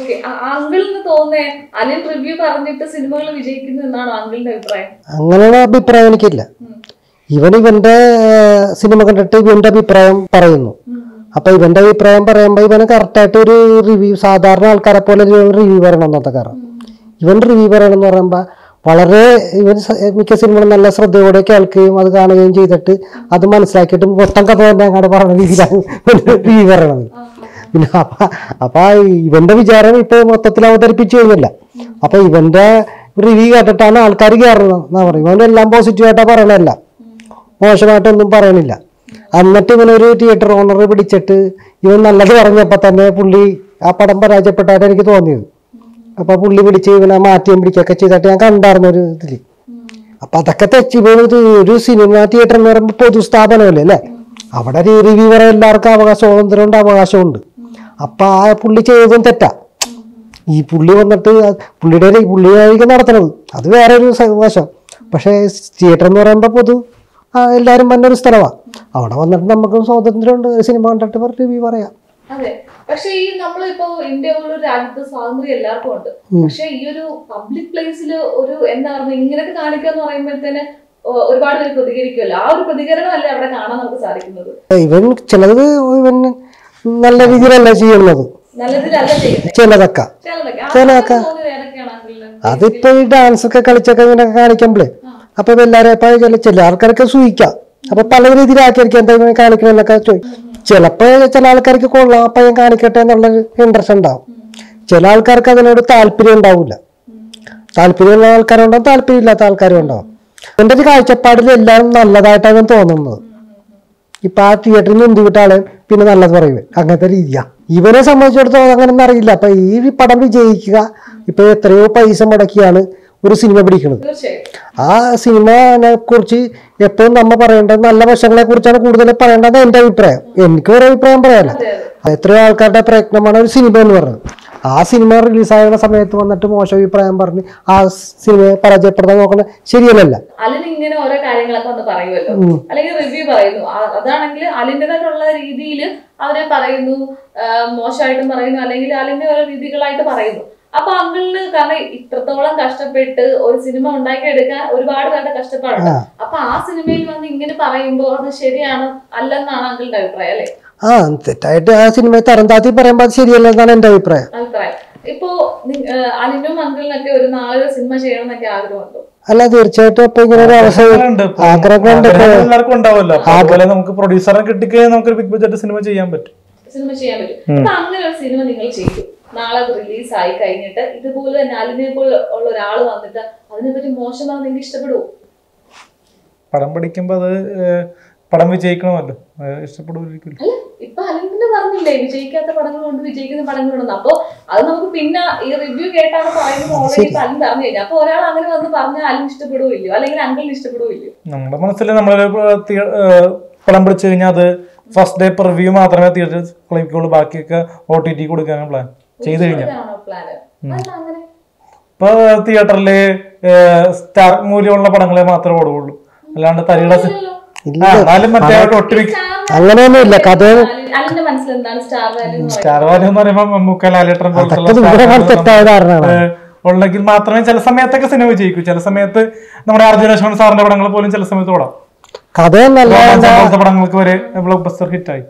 അങ്ങനെയുള്ള അഭിപ്രായം എനിക്കില്ല. ഇവന്റെ സിനിമ കണ്ടിട്ട് ഇവന്റെ അഭിപ്രായം പറയുന്നു. അപ്പൊ ഇവന്റെ അഭിപ്രായം പറയുമ്പോ ഇവന് കറക്റ്റായിട്ട് ഒരു റിവ്യൂ സാധാരണ ആൾക്കാരെ പോലെ റിവ്യൂ പറയണം. ഒന്നാമത്തെ കാരണം ഇവൻ റിവ്യൂ പറയണം എന്ന് പറയുമ്പോ വളരെ ഇവൻ മിക്ക സിനിമകളും നല്ല ശ്രദ്ധയോടെ കേൾക്കുകയും അത് കാണുകയും ചെയ്തിട്ട് അത് മനസ്സിലാക്കിയിട്ട് മൊത്തം കഥ തന്നെ അങ്ങോട്ട് പറയുന്ന രീതിയിലാണ് റിവ്യൂ പറയണത്. പിന്നെ അപ്പൊ ഇവന്റെ വിചാരം ഇപ്പൊ മൊത്തത്തിൽ അവതരിപ്പിച്ചു കഴിഞ്ഞില്ല. അപ്പൊ ഇവന്റെ റിവ്യൂ കേട്ടിട്ടാണ് ആൾക്കാർ കയറുന്നത് എന്നാ പറയും. ഇവനെല്ലാം പോസിറ്റീവായിട്ടാ പറയണല്ല, മോശമായിട്ടൊന്നും പറയണില്ല. എന്നിട്ട് ഇവനൊരു തിയേറ്റർ ഓണർ പിടിച്ചിട്ട് ഇവൻ നല്ലത് പറഞ്ഞപ്പോ തന്നെ പുള്ളി ആ പടം പരാജയപ്പെട്ടായിട്ട് എനിക്ക് തോന്നിയത്. അപ്പൊ പുള്ളി പിടിച്ച് ഇവനെ മാറ്റിയും പിടിക്കുകയൊക്കെ ചെയ്തിട്ട് ഞാൻ കണ്ടായിരുന്നു ഒരു ഇതില്. അപ്പൊ അതൊക്കെ തെറ്റി പോകുന്നത്. ഒരു സിനിമ തിയേറ്റർ എന്ന് പറയുമ്പോൾ പൊതുസ്ഥാപനമല്ലേ അല്ലെ, അവിടെ റിവ്യൂ പറയാൻ എല്ലാവർക്കും സ്വാതന്ത്ര്യമുണ്ട്, അവകാശമുണ്ട്. അപ്പൊ ആ പുള്ളി ചെയ്തതും തെറ്റാ. ഈ പുള്ളി വന്നിട്ട് പുള്ളിയായിരിക്കും നടത്തണത്, അത് വേറെ ഒരു വശം. പക്ഷെ തിയേറ്റർ എന്ന് പറയുമ്പോൾ എല്ലാരും വന്നൊരു സ്ഥലമാണ്. അവിടെ വന്നിട്ട് നമുക്ക് സ്വാതന്ത്ര്യമുണ്ട്, സിനിമ കണ്ടിട്ട് റിവ്യൂ പറയാം. അതെ, പക്ഷെ ഈ നമ്മളിപ്പോ ഇന്ത്യ പോലുള്ള രാജ്യത്ത് സ്വാതന്ത്ര്യം എല്ലാവർക്കും ഉണ്ട്. പക്ഷെ ഈ ഒരു പബ്ലിക് പ്ലേസിൽ ഒരു എന്താ പറയുക ഇങ്ങനെയൊക്കെ കാണിക്കുക എന്ന് പറയുമ്പോഴത്തേന് ഒരുപാട് പേര് പ്രതികരിക്കുമല്ലോ. ആ ഒരു പ്രതികരണമല്ലേ അവിടെ കാണാൻ നമുക്ക് സാധിക്കുന്നത്. ഇവൻ ചിലത് ഇവൻ നല്ല രീതിയിലല്ല ചെയ്യുന്നത്, ചിലതൊക്കെ അതിപ്പോ ഈ ഡാൻസ് ഒക്കെ കളിച്ചൊക്കെ ഇങ്ങനെ കാണിക്കുമ്പോഴേ അപ്പൊ എല്ലാവരും ചില ആൾക്കാരൊക്കെ സൂഹിക്കാം. അപ്പൊ പല രീതിയിലാക്കിയിരിക്കും എന്താ കാണിക്കണമെന്നൊക്കെ ചോദിക്കും. ചിലപ്പോ ചില ആൾക്കാർക്ക് കൊള്ളാം, അപ്പൊ ഞാൻ കാണിക്കട്ടെ എന്നുള്ളൊരു ഇൻട്രസ്റ്റ് ഉണ്ടാവും. ചില ആൾക്കാർക്ക് അതിനോട് താല്പര്യം ഉണ്ടാവില്ല. താല്പര്യമുള്ള ആൾക്കാരുണ്ടാവും, താല്പര്യം ഇല്ലാത്ത ആൾക്കാരും ഉണ്ടാവും. എന്റെ ഒരു കാഴ്ചപ്പാടിൽ എല്ലാം നല്ലതായിട്ടാണ് തോന്നുന്നത്. ഇപ്പൊ ആ തിയേറ്ററിൽ നിന്ന് എന്തുവിട്ടാളെ പിന്നെ നല്ലത് പറയുക, അങ്ങനത്തെ രീതിയാ. ഇവനെ സംബന്ധിച്ചിടത്തോളം അങ്ങനെയൊന്നും അറിയില്ല. അപ്പൊ ഈ പടം വിജയിക്കുക, ഇപ്പൊ എത്രയോ പൈസ മുടക്കിയാണ് ഒരു സിനിമ പിടിക്കുന്നത്. ആ സിനിമയെ കുറിച്ച് എപ്പോഴും നമ്മ പറയേണ്ടത് നല്ല വശങ്ങളെ കുറിച്ചാണ് കൂടുതൽ പറയേണ്ടത് എന്റെ അഭിപ്രായം. എനിക്ക് ഒരു അഭിപ്രായം പറയാനല്ല, എത്രയോ ആൾക്കാരുടെ പ്രയത്നമാണ് ഒരു സിനിമ എന്ന് പറയുന്നത്. ആ സിനിമ റിലീസാകുന്ന സമയത്ത് വന്നിട്ട് മോശം അഭിപ്രായം പറഞ്ഞ് ആ സിനിമയെ പരാജയപ്പെടുത്താൻ നോക്കുന്നത് ശരിയല്ലല്ല. അലിന് ഇങ്ങനെ ഓരോ കാര്യങ്ങളൊക്കെ ഒന്ന് പറയുമല്ലോ, അല്ലെങ്കിൽ റിവ്യൂ പറയുന്നു. അതാണെങ്കിൽ അലിൻ്റെതായിട്ടുള്ള രീതിയിൽ അവരെ പറയുന്നു, മോശമായിട്ടും പറയുന്നു, അല്ലെങ്കിൽ അലിന്റെ ഓരോ രീതികളായിട്ട് പറയുന്നു. അപ്പൊ അങ്കിളിന് കാരണം ഇത്രത്തോളം കഷ്ടപ്പെട്ട് ഒരു സിനിമ ഉണ്ടാക്കിയെടുക്കാൻ ഒരുപാട് പേരുടെ കഷ്ടപ്പാടുണ്ട്. അപ്പൊ ആ സിനിമയിൽ വന്ന് ഇങ്ങനെ പറയുമ്പോൾ അത് ശരിയാണ് അല്ലെന്നാണ് അങ്കിളിന്റെ അഭിപ്രായം അല്ലെ? തെറ്റായിട്ട് ആ സിനിമയെ തരം താത്തി പറയുമ്പോൾ അത് ശരിയല്ലെന്നാണ് എന്റെ അഭിപ്രായം. ഇപ്പോ അലിനും അങ്കിളിനൊക്കെ ഒരു നാളെ ഒരു സിനിമ ചെയ്യണം എന്നൊക്കെ ആഗ്രഹമുണ്ടോ? അല്ല, തീർച്ചയായിട്ടും ഇപ്പൊ ഇങ്ങനെ ഒരു എല്ലാവർക്കും ഉണ്ടാവല്ലോ. അതുപോലെ നമുക്ക് പ്രൊഡ്യൂസറെ കിട്ടിക്കഴിഞ്ഞാൽ നമുക്ക് ബിഗ് ബഡ്ജറ്റ് സിനിമ ചെയ്യാൻ പറ്റും. അപ്പൊ അങ്ങനെ ഒരു സിനിമ നിങ്ങൾ ചെയ്തു, നാളെ അത് റിലീസ് ആയി കഴിഞ്ഞിട്ട് ഇതുപോലെ തന്നെ അലിനെ പോലെ ഉള്ള ഒരാൾ വന്നിട്ട് അതിനെപ്പറ്റി മോശമാണ് നിങ്ങൾക്ക് ഇഷ്ടപ്പെടുവോ? പടം പഠിക്കുമ്പോ അത് പടം വിജയിക്കണമല്ലോ, ഇഷ്ടപ്പെടുമായിരിക്കും. അല്ല, ഇപ്പൊ അലിന്റെ പറഞ്ഞില്ലേ വിജയിക്കാത്ത പടങ്ങളുണ്ട്, വിജയിക്കുന്ന പടങ്ങളുണ്ട്. അപ്പൊ അത് നമുക്ക് പിന്നെ ഈ റിവ്യൂ കേട്ടാണ് പറയുന്നത്. ഓൾറെഡി ഇപ്പൊ അലിൻ പറഞ്ഞു കഴിഞ്ഞാൽ അപ്പൊ ഒരാൾ അങ്ങനെ വന്ന് പറഞ്ഞാൽ അലിന് ഇഷ്ടപ്പെടുവില്ലയോ, അല്ലെങ്കിൽ അങ്കിളിന് ഇഷ്ടപ്പെടുവില്ലയോ? നമ്മുടെ മനസ്സിൽ നമ്മളൊരു പടം പിടിച്ചു കഴിഞ്ഞാൽ അത് ഫസ്റ്റ് ഡേ റിവ്യൂ മാത്രമേ തിയേറ്ററിൽ കളിക്കുള്ളൂ, ബാക്കിയൊക്കെ OTT കൊടുക്കാനാണ് പ്ലാൻ ചെയ്ത് കഴിഞ്ഞാൽ. ഇപ്പൊ തിയേറ്ററില് സ്റ്റാർ മൂല്യമുള്ള പടങ്ങളെ മാത്രമേ ഓടുകയുള്ളൂ, അല്ലാണ്ട് തരിയുടെ മറ്റേ ഒട്ടുമിക്ക അങ്ങനെയൊന്നുമില്ല. കഥ സ്റ്റാർ വാല്യൂ എന്ന് പറയുമ്പോ മമ്മൂക്ക, ലാലേട്ടൻ ഉണ്ടെങ്കിൽ മാത്രമേ ചില സമയത്തൊക്കെ സിനിമ വിജയിക്കൂ. ചില സമയത്ത് നമ്മുടെ അർജുൻ അശോകൻ സാറിന്റെ പടങ്ങൾ പോലും ചില സമയത്ത് ഓടാം. പടങ്ങൾക്ക് വരെ ബ്ലോക്ക് ബസ്റ്റർ ഹിറ്റായി.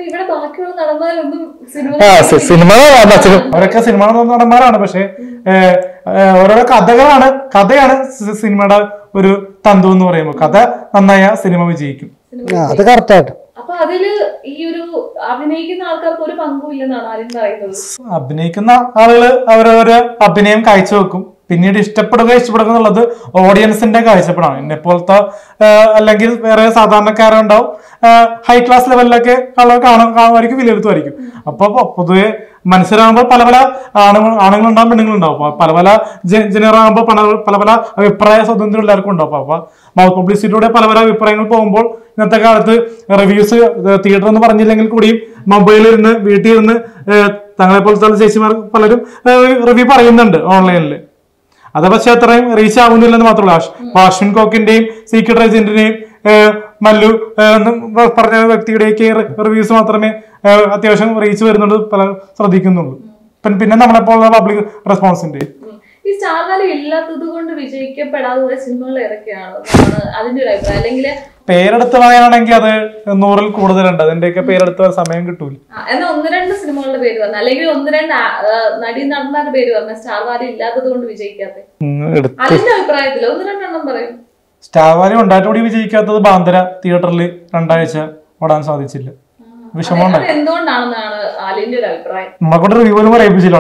അവരൊക്കെ സിനിമ നടന്മാരാണ്, പക്ഷെ ഓരോരോ കഥയാണ് സിനിമയുടെ ഒരു തന്തു എന്ന് പറയുമ്പോൾ. കഥ നന്നായ സിനിമ വിജയിക്കും, അത് കറക്റ്റായിട്ട്. അപ്പൊ അതില് ഈ ഒരു അഭിനയിക്കുന്ന ആൾക്കാർക്ക് ഒരു പങ്കുമില്ലെന്നാണ് ആരും പറയുന്നത്. അഭിനയിക്കുന്ന ആളുകള് അവരവരെ അഭിനയം കാഴ്ചവെക്കും, പിന്നീട് ഇഷ്ടപ്പെടുക എന്നുള്ളത് ഓഡിയൻസിന്റെ കാഴ്ചപ്പാടാണ്. എന്നെ പോലത്തെ അല്ലെങ്കിൽ വേറെ സാധാരണക്കാരുണ്ടാവും, ഹൈ ക്ലാസ് ലെവലിലൊക്കെ കാണുമായിരിക്കും, വിലയിരുത്തുമായിരിക്കും. അപ്പൊ പൊതുവെ മനുഷ്യരാകുമ്പോൾ പല പല ആണുങ്ങളുണ്ടാവും, പെണ്ണുങ്ങളുണ്ടാവും. പല പല ജനറാകുമ്പോൾ പല പല അഭിപ്രായ സ്വാതന്ത്ര്യം എല്ലാവർക്കും ഉണ്ടാവും. അപ്പൊ മൗത്ത് പബ്ലിസിറ്റിയുടെ പല പല അഭിപ്രായങ്ങൾ പോകുമ്പോൾ ഇന്നത്തെ കാലത്ത് റിവ്യൂസ് തിയേറ്റർ എന്ന് പറഞ്ഞില്ലെങ്കിൽ കൂടിയും മൊബൈലിൽ ഇരുന്ന് വീട്ടിൽ ഇരുന്ന് തങ്ങളെ പോലത്തെ ചേച്ചിമാർ പലരും റിവ്യൂ പറയുന്നുണ്ട് ഓൺലൈനിൽ. അത് പക്ഷെ അത്രയും റീച്ച് ആവുന്നില്ലെന്ന് മാത്രമല്ല. അശ്വിൻ കോക്കിന്റെയും സീക്രട്ട് ഏജന്റിന്റെയും മല്ലു പറഞ്ഞ വ്യക്തിയുടെയൊക്കെ റിവ്യൂസ് മാത്രമേ അത്യാവശ്യം റീച്ച് വരുന്നുള്ളൂ, പല ശ്രദ്ധിക്കുന്നുള്ളൂ. പിന്നെ നമ്മളെപ്പോലുള്ള പബ്ലിക് റെസ്പോൺസിന്റെ ഈ സ്റ്റാർ വാല്യൂ ഇല്ലാത്തത് കൊണ്ട് വിജയിക്കപ്പെടാതെ സിനിമകൾ ഏതൊക്കെയാണ് അതിന്റെ ഒരു അഭിപ്രായം? അല്ലെങ്കിൽ പേരെടുത്ത് പറയാനാണെങ്കിൽ അത് 100-ൽ കൂടുതലുണ്ട്. അതിന്റെയൊക്കെ പേരെടുത്ത് സമയം കിട്ടൂല. എന്നാൽ 1-2 സിനിമകളുടെ പേര് പറഞ്ഞു, അല്ലെങ്കിൽ 1-2 നടീ നടന്മാരുടെ പേര് പറഞ്ഞു സ്റ്റാർ വാല്യൂ ഇല്ലാത്തത് കൊണ്ട് വിജയിക്കാത്ത അതിന്റെ അഭിപ്രായത്തിൽ 1-2 എണ്ണം പറയും. സ്റ്റാർ വാല്യൂ ഉണ്ടായിട്ടുകൂടി വിജയിക്കാത്തത് ബാന്ദ്ര തിയേറ്ററിൽ 2 ആഴ്ച ഓടാൻ സാധിച്ചില്ല. വിഷമമുണ്ട്. എന്തുകൊണ്ടാണെന്നാണ് ആലിന്റെ ഒരു അഭിപ്രായം? നമ്മളെക്കൊണ്ട് റിവ്യൂ പോലും പറയിപ്പിച്ചില്ല.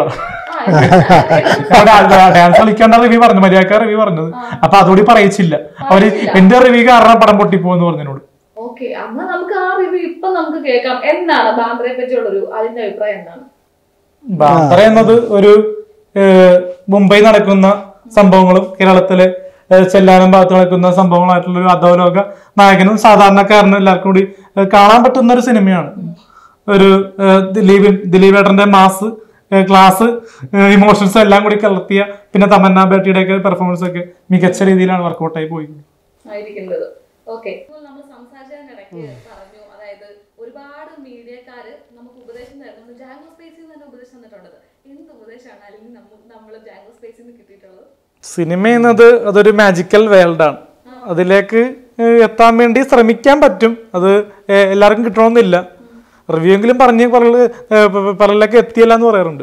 ഡാൻസ് കളിക്കേണ്ട റിവ്യൂ പറഞ്ഞു, മര്യാദ റിവ്യൂ പറഞ്ഞത്. അപ്പൊ അതുകൂടി പറയിച്ചില്ല. അവര് എന്റെ റിവ്യൂ കാരണം പടം പൊട്ടിപ്പോന്ന് പറഞ്ഞതിനോട്. ഓക്കെ, അന്ന് നമുക്ക് ആ റിവ്യൂ ഇപ്പൊ നമുക്ക് കേൾക്കാം. എന്താണ് ബാന്ദ്രയെ പറ്റിയുള്ളൊരു അതിന്റെ അഭിപ്രായം എന്താണ്? ബാന്ദ്ര എന്നത് ഒരു മുംബൈ നടക്കുന്ന സംഭവങ്ങളും കേരളത്തിലെ ചെല്ലാനം ഭാഗത്ത് നടക്കുന്ന സംഭവങ്ങളായിട്ടുള്ള ഒരു അധോലോക നായകനും സാധാരണക്കാരനും എല്ലാവർക്കും കൂടി കാണാൻ പറ്റുന്ന ഒരു സിനിമയാണ്. ഒരു ദിലീപേട്ടന്റെ മാസ് ക്ലാസ് ഇമോഷൻസ് എല്ലാം കൂടി കലർത്തിയ, പിന്നെ തമന്ന ബേട്ടിയുടെ ഒക്കെ പെർഫോമൻസ് ഒക്കെ മികച്ച രീതിയിലാണ് വർക്കൗട്ടായി പോയിരിക്കുന്നത്. ഓക്കെ, നമ്മൾ സംസാരിച്ചതിനിടയ്ക്ക് പറഞ്ഞു, അതായത് ഒരുപാട് മീഡിയക്കാര് നമുക്ക് ഉപദേശം തരുന്നു. ജാങ്കോ സ്പേസിൽ നിന്ന് തന്നെ ഉപദേശം തന്നിട്ടുള്ളത്. എന്ത് ഉപദേശമാണ് അല്ലെങ്കിൽ നമ്മൾ ജാങ്കോ സ്പേസിൽ നിന്ന് കിട്ടിയിട്ടുള്ളത്? സിനിമ എന്നത് അതൊരു മാജിക്കൽ വേൾഡാണ്. അതിലേക്ക് എത്താൻ വേണ്ടി ശ്രമിക്കാൻ പറ്റും. അത് എല്ലാവർക്കും കിട്ടണമെന്നില്ല. റിവ്യൂ എങ്കിലും പറഞ്ഞ് പലരിലേക്ക് എത്തിയല്ല എന്ന് പറയാറുണ്ട്.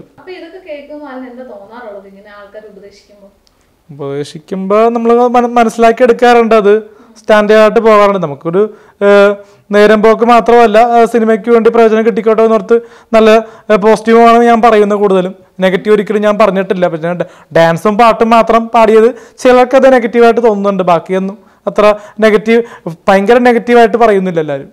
ഉപദേശിക്കുമ്പോൾ നമ്മൾ മനസ്സിലാക്കി എടുക്കാറുണ്ട്. അത് സ്റ്റാൻഡേർഡ് ആയിട്ട് പോകാറുണ്ട്. നമുക്കൊരു നേരം പോക്ക് മാത്രമല്ല, സിനിമയ്ക്ക് വേണ്ടി പ്രയോജനം കിട്ടിക്കോട്ടെ എന്നോർത്ത് നല്ല പോസിറ്റീവാണ് ഞാൻ പറയുന്നത്. കൂടുതലും നെഗറ്റീവ് ഒരിക്കലും ഞാൻ പറഞ്ഞിട്ടില്ല. പക്ഷേ ഡാൻസും പാട്ടും മാത്രം പാടിയത് ചിലർക്ക് അത് നെഗറ്റീവായിട്ട് തോന്നുന്നുണ്ട്. ബാക്കിയൊന്നും അത്ര നെഗറ്റീവ്, ഭയങ്കര നെഗറ്റീവായിട്ട് പറയുന്നില്ല എല്ലാവരും.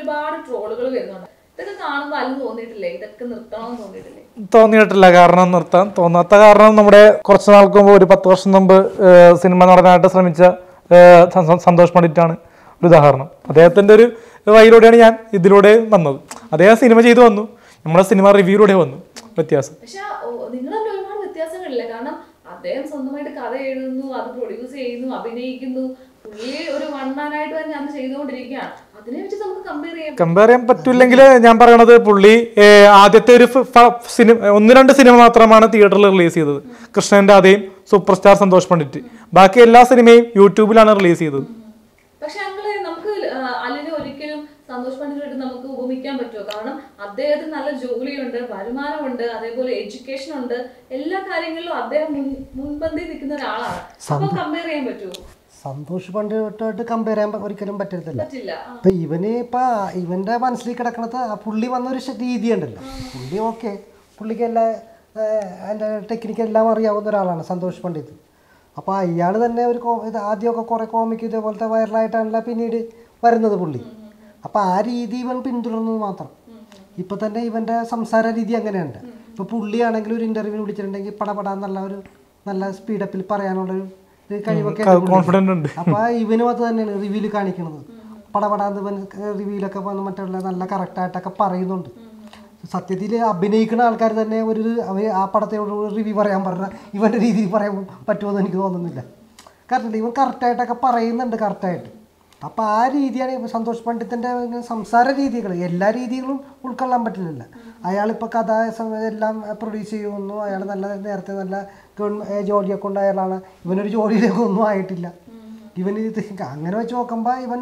തോന്നിയിട്ടില്ല. കാരണം നിർത്താൻ തോന്നാത്ത കാരണം നമ്മുടെ കുറച്ച് നാൾക്ക് മുമ്പ്, ഒരു 10 വർഷം മുമ്പ് സിനിമ നടനായിട്ട് ശ്രമിച്ച സന്തോഷ് പണ്ഡിറ്റാണ് ഒരു ഉദാഹരണം. അദ്ദേഹത്തിന്റെ ഒരു വഴിയിലൂടെയാണ് ഞാൻ ഇതിലൂടെ വന്നത്. അദ്ദേഹം സിനിമ ചെയ്തു വന്നു, നമ്മുടെ സിനിമ റിവ്യൂയിലൂടെ വന്നു. വ്യത്യാസം. പക്ഷെ നിങ്ങൾ തമ്മിൽ ഒരുപാട് വ്യത്യാസങ്ങളില്ല. കാരണം അദ്ദേഹം സ്വന്തമായിട്ട് കഥ എഴുതുന്നു, അത് പ്രൊഡ്യൂസ് ചെയ്യുന്നു, അഭിനയിക്കുന്നു. പുള്ളി ഒരു വൺമാനായിട്ട് തന്നെ അത് ചെയ്തുകൊണ്ടിരിക്കുകയാണ്. അതിനെ വെച്ച് നമുക്ക് കമ്പയർ ചെയ്യാൻ പറ്റില്ലെങ്കിൽ ഞാൻ പറയണത് പുള്ളി ആദ്യത്തെ ഒരു സിനിമ 1-2 സിനിമ മാത്രമാണ് തിയേറ്ററിൽ റിലീസ് ചെയ്തത്. കൃഷ്ണന്റെ അതേയും സൂപ്പർ സ്റ്റാർ സന്തോഷ് പണ്ഡിറ്റ്. ബാക്കി എല്ലാ സിനിമയും യൂട്യൂബിലാണ് റിലീസ് ചെയ്തത്. പക്ഷെ നമുക്ക് അലിനെ ഒരിക്കലും സന്തോഷ് പണ്ഡിറ്റായിട്ട് നമുക്ക് ഉപമിക്കാൻ പറ്റുമോ? കാരണം അദ്ദേഹത്തിന് നല്ല ജോലിയുണ്ട്, വരുമാനമുണ്ട്, അതേപോലെ എഡ്യൂക്കേഷൻ ഉണ്ട്, എല്ലാ കാര്യങ്ങളിലും അദ്ദേഹം മുൻപന്തി നിൽക്കുന്ന ഒരാളാണ്. അപ്പൊ കമ്പയർ ചെയ്യാൻ പറ്റുമോ? സന്തോഷ് പണ്ഡിറ്റായിട്ട് കമ്പയർ ചെയ്യാൻ ഒരിക്കലും പറ്റത്തില്ല. ഇപ്പൊ ഇവന്റെ മനസ്സിൽ കിടക്കണത് പുള്ളി വന്നൊരു രീതി ഉണ്ടല്ലോ. പുള്ളി ഓക്കെ, പുള്ളിക്ക് എല്ലാ അതിന്റെ ടെക്നിക്ക് എല്ലാം അറിയാവുന്ന ഒരാളാണ് സന്തോഷ് പണ്ഡിറ്റ്. അപ്പോൾ അയാൾ തന്നെ ഒരു ഇത് ആദ്യമൊക്കെ കുറേ കോമിക്ക് ഇതേപോലത്തെ വൈറലായിട്ടാണല്ലോ പിന്നീട് വരുന്നത് പുള്ളി. അപ്പോൾ ആ രീതി ഇവൻ പിന്തുടർന്നത് മാത്രം. ഇപ്പം തന്നെ ഇവൻ്റെ സംസാര രീതി അങ്ങനെയുണ്ട്. ഇപ്പോൾ പുള്ളിയാണെങ്കിൽ ഒരു ഇൻ്റർവ്യൂ വിളിച്ചിട്ടുണ്ടെങ്കിൽ പടപടാന്നുള്ള ഒരു നല്ല സ്പീഡപ്പിൽ പറയാനുള്ളൊരു കഴിവൊക്കെ കോൺഫിഡൻ്റ് ഉണ്ട്. അപ്പോൾ ഇവനും അത് തന്നെയാണ് റിവ്യൂവിൽ കാണിക്കുന്നത്. പടപടാന്ന് ഇവൻ റിവ്യൂവിലൊക്കെ വന്ന് മറ്റുള്ള നല്ല കറക്റ്റായിട്ടൊക്കെ പറയുന്നുണ്ട്. സത്യത്തിൽ അഭിനയിക്കുന്ന ആൾക്കാർ തന്നെ അവർ ആ പടത്തോട് റിവ്യൂ പറയാൻ പറഞ്ഞാൽ ഇവൻ്റെ രീതിയിൽ പറയാൻ പറ്റുമെന്ന് എനിക്ക് തോന്നുന്നില്ല. കാരണം ഇവൻ കറക്റ്റായിട്ടൊക്കെ പറയുന്നുണ്ട് കറക്റ്റായിട്ട്. അപ്പോൾ ആ രീതിയാണ് സന്തോഷ് പണ്ഡിറ്റിൻ്റെ സംസാര രീതികൾ. എല്ലാ രീതികളും ഉൾക്കൊള്ളാൻ പറ്റില്ല. അയാളിപ്പോൾ കഥ എല്ലാം പ്രൊഡ്യൂസ് ചെയ്യുന്നു. അയാൾ നേരത്തെ നല്ല ജോലിയൊക്കെ ഉണ്ടായാലാണ്. ഇവനൊരു ജോലിയിലേക്കൊന്നും ആയിട്ടില്ല. ഇവന് അങ്ങനെ വെച്ച് നോക്കുമ്പോൾ ഇവൻ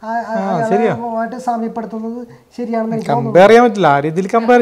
ആയിട്ട് സാമ്യപ്പെടുത്തുന്നത് ശരിയാണെന്ന് എനിക്ക് കമ്പയർ ചെയ്യാൻ പറ്റില്ല. ആ രീതിയിൽ കമ്പയർ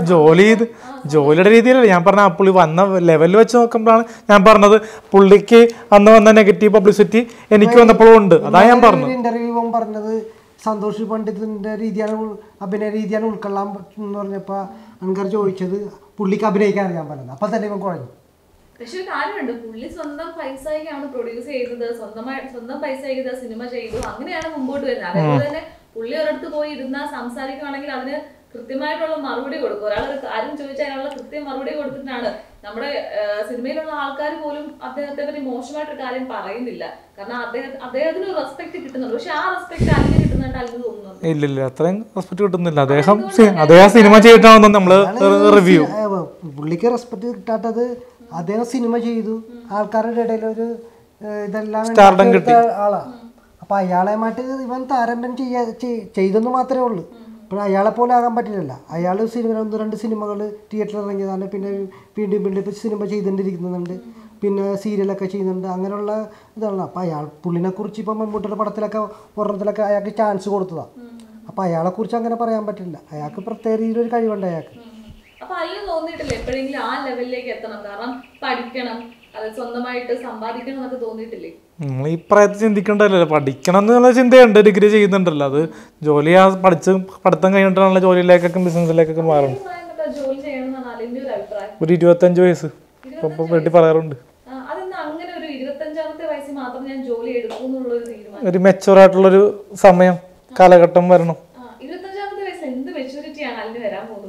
ജോലിയുടെ രീതിയിലല്ല ഞാൻ പറഞ്ഞ. പുള്ളി വന്ന ലെവലിൽ വെച്ച് നോക്കുമ്പോഴാണ് ഞാൻ പറഞ്ഞത് പുള്ളിക്ക് അന്ന് വന്ന നെഗറ്റീവ് പബ്ലിസിറ്റി എനിക്ക് വന്നപ്പോഴും ഉണ്ട്. അതാണ് ഞാൻ പറഞ്ഞത്. ഇന്റർവ്യൂ പറഞ്ഞത് സന്തോഷ് പണ്ഡിറ്റിന്റെ രീതിയാണ്, അഭിനയ രീതിയാണ് ഉൾക്കൊള്ളാൻ പറ്റുമെന്ന് പറഞ്ഞപ്പോൾ അൻകർ ചോദിച്ചത് പുള്ളിക്ക് അഭിനയിക്കാൻ അറിയാൻ പറ്റുന്നത്. അപ്പം തന്നെ ഇവൻ കുഴഞ്ഞു. പക്ഷെ ഒരു കാര്യമുണ്ട്, പുള്ളി സ്വന്തം പൈസയ്ക്കാണ് പ്രൊഡ്യൂസ് ചെയ്തത്, സ്വന്തം പൈസയ്ക്ക് സിനിമ ചെയ്തു, അങ്ങനെയാണ് മുമ്പോട്ട് വരുന്നത്. അതേപോലെ തന്നെ പുള്ളി ഒരിടത്ത് പോയി ഇരുന്നാൽ സംസാരിക്കുകയാണെങ്കിൽ അതിന് കൃത്യമായിട്ടുള്ള മറുപടി കൊടുക്കും. ഒരാൾ ഒരു കാര്യം ചോദിച്ചാൽ അതിനുള്ള കൃത്യം മറുപടി കൊടുത്തിട്ടാണ്. നമ്മുടെ സിനിമയിലുള്ള ആൾക്കാർ പോലും അദ്ദേഹത്തെ പറ്റി മോശമായിട്ടൊരു കാര്യം പറയുന്നില്ല. കാരണം അദ്ദേഹത്തിന് ഒരു റെസ്പെക്ട് കിട്ടുന്നുണ്ട്. പക്ഷെ ആ റെസ്പെക്ട് അതിന് കിട്ടുന്നതായിട്ട് അതിന് തോന്നുന്നുണ്ട്. ഇല്ലില്ല, അത്രയും റെസ്പെക്ട് കിട്ടുന്നില്ല. അദ്ദേഹം സിനിമ ചെയ്തിട്ടാണെന്ന് നമ്മള് റിവ്യൂ. പുള്ളിക്ക് റെസ്പെക്ട് കിട്ടാത്തത് അദ്ദേഹം സിനിമ ചെയ്തു, ആൾക്കാരുടെ ഇടയിൽ ഒരു ഇതെല്ലാം ആളാണ്. അപ്പൊ അയാളെമായിട്ട് ഇവൻ താരതമ്യം ചെയ്തെന്ന് മാത്രമേ ഉള്ളൂ. അപ്പോൾ അയാളെ പോലെ ആകാൻ പറ്റില്ലല്ലോ. അയാൾ 1-2 സിനിമകൾ തിയേറ്ററിൽ ഇറങ്ങിയതാണ്. പിന്നെ വീണ്ടും ഇപ്പോൾ സിനിമ ചെയ്തുകൊണ്ടിരിക്കുന്നുണ്ട്. പിന്നെ സീരിയലൊക്കെ ചെയ്യുന്നുണ്ട്. അങ്ങനെയുള്ള ഇതാണ്. അപ്പോൾ പുള്ളിനെ കുറിച്ച് ഇപ്പം മമ്മൂട്ടിയുടെ പടത്തിലൊക്കെ ഒരെണ്ണത്തിലൊക്കെ അയാൾക്ക് ചാൻസ് കൊടുത്തതാണ്. അപ്പോൾ അയാളെക്കുറിച്ച് അങ്ങനെ പറയാൻ പറ്റില്ല. അയാൾക്ക് പ്രത്യേക രീതിയിലൊരു കഴിവുണ്ട് അയാൾക്ക്. അപ്പൊ അതിന് തോന്നിയിട്ടില്ല എപ്പോഴെങ്കിലും ആ ലെവലിലേക്ക് എത്തണം, കാരണം പഠിക്കണം, അത് സ്വന്തമായിട്ട് സമ്പാദിക്കണം എന്നൊക്കെ തോന്നിയിട്ടില്ലേ? നമ്മൾ ഈ പ്രായത്തിൽ ചിന്തിക്കേണ്ടല്ലോ. പഠിക്കണം എന്നുള്ള ചിന്തയുണ്ട്. ഡിഗ്രി ചെയ്യുന്നുണ്ടല്ലോ. അത് ജോലി പഠിത്തം കഴിഞ്ഞിട്ടാണല്ലോ ജോലിയിലേക്കൊക്കെ ബിസിനസ്സിലേക്കൊക്കെ മാറണം. ജോലി ചെയ്യണം എന്നാണ് അതിന്റെ ഒരു അഭിപ്രായം. ഒരു 25 വയസ്സ് ഇപ്പൊ വീട്ടിൽ പറയാറുണ്ട്. അതെന്താ അങ്ങനെ ഒരു 25-ാമത്തെ വയസ്സിൽ മാത്രം ഞാൻ ജോലി എടുക്കും എന്നുള്ളൊരു തീരുമാനം? ഒരു മെച്ചൂർ ആയിട്ടുള്ളൊരു സമയം കാലഘട്ടം വരണം. 25-ാമത്തെ വയസ്സിൽ എന്ത് മെച്ചൂരിറ്റിയാണ് അതിന് വരാൻ പോകുന്നത്?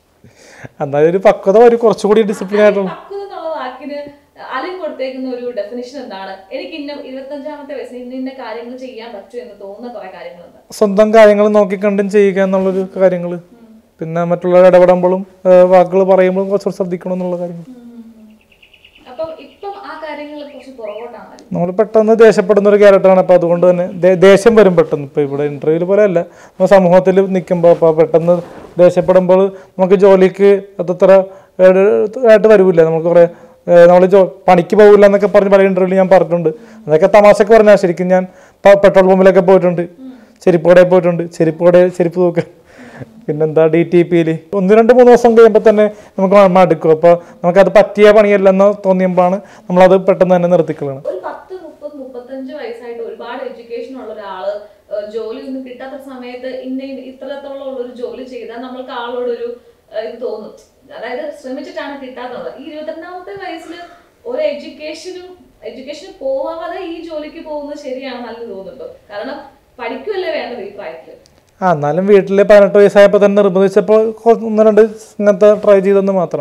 എന്നാലും ഒരു പക്വത വരും, കുറച്ചുകൂടി ഡിസിപ്ലിൻ ആയിട്ടുള്ള. പക്വത എന്നുള്ള വാക്കിന് അലിൻ കൊടുത്തേക്കുന്ന ഒരു ഡെഫിനിഷൻ എന്താണ്? എനിക്ക് 25-ാമത്തെ വയസ്സിൽ ഇന്ന കാര്യങ്ങൾ ചെയ്യാൻ പറ്റും എന്ന് തോന്നുന്ന കുറെ കാര്യങ്ങളുണ്ട്. സ്വന്തം കാര്യങ്ങൾ നോക്കിക്കണ്ടും ചെയ്യുക എന്നുള്ളൊരു കാര്യങ്ങൾ. പിന്നെ മറ്റുള്ളവർ ഇടപെടുമ്പോഴും വാക്കുകൾ പറയുമ്പോഴും കുറച്ചുകൂടി ശ്രദ്ധിക്കണം എന്നുള്ള കാര്യങ്ങൾ. നമ്മൾ പെട്ടെന്ന് ദേഷ്യപ്പെടുന്ന ഒരു ക്യാരക്ടറാണ്. അപ്പോൾ അതുകൊണ്ട് തന്നെ ദേഷ്യം വരും പെട്ടെന്ന്. ഇപ്പോൾ ഇവിടെ ഇന്റർവ്യൂവിൽ പോലെ അല്ല, നമ്മൾ സമൂഹത്തിൽ നിൽക്കുമ്പോൾ അപ്പോൾ പെട്ടെന്ന് ദേഷ്യപ്പെടുമ്പോൾ നമുക്ക് ജോലിക്ക് അതത്ര ആയിട്ട് വരില്ല. നമുക്ക് കുറേ നമ്മൾ പണിക്ക് പോകില്ല എന്നൊക്കെ പറഞ്ഞ് പല ഇന്റർവ്യൂവിൽ ഞാൻ പറഞ്ഞിട്ടുണ്ട്. അതൊക്കെ തമാശക്ക് പറഞ്ഞാൽ ശരിക്കും ഞാൻ പെട്രോൾ പമ്പിലൊക്കെ പോയിട്ടുണ്ട്, ചെരുപ്പ് കടയിൽ പോയിട്ടുണ്ട്, ചെരുപ്പ് തൂക്കാൻ. പിന്നെന്താ DTPയിൽ 1-2-3 ദിവസം കഴിയുമ്പോൾ തന്നെ നമുക്ക് മടുക്കും. അപ്പോൾ നമുക്കത് പറ്റിയ പണിയല്ലെന്ന് തോന്നിയപ്പോഴാണ് നമ്മളത് പെട്ടെന്ന് തന്നെ നിർത്തിക്കളാണ്. ഒരു 10-35 വയസ്സായിട്ട് ഒരുപാട് എഡ്യൂക്കേഷൻ ഉള്ള ഒരാള് ജോലി ഒന്നും കിട്ടാത്ത സമയത്ത് ഇത്രത്തോളം ഉള്ളൊരു ജോലി ചെയ്താൽ നമ്മൾക്ക് ആളോടൊരു ഇത് തോന്നും. അതായത് ശ്രമിച്ചിട്ടാണ് കിട്ടാത്തത്. ഈ 22-ാമത്തെ വയസ്സിൽ ഒരു എഡ്യൂക്കേഷന് പോവാതെ ഈ ജോലിക്ക് പോകുന്നത് ശരിയാണ് നല്ലത് തോന്നുന്നുണ്ടോ? കാരണം പഠിക്കുമല്ലേ വേണ്ടത് ഈ പ്രായത്തില്. എന്നാലും വീട്ടില് 18 വയസ്സായപ്പോ തന്നെ നിർബന്ധിച്ചപ്പോൾ 1-2 ഇങ്ങനത്തെ ട്രൈ ചെയ്തെന്ന് മാത്രം.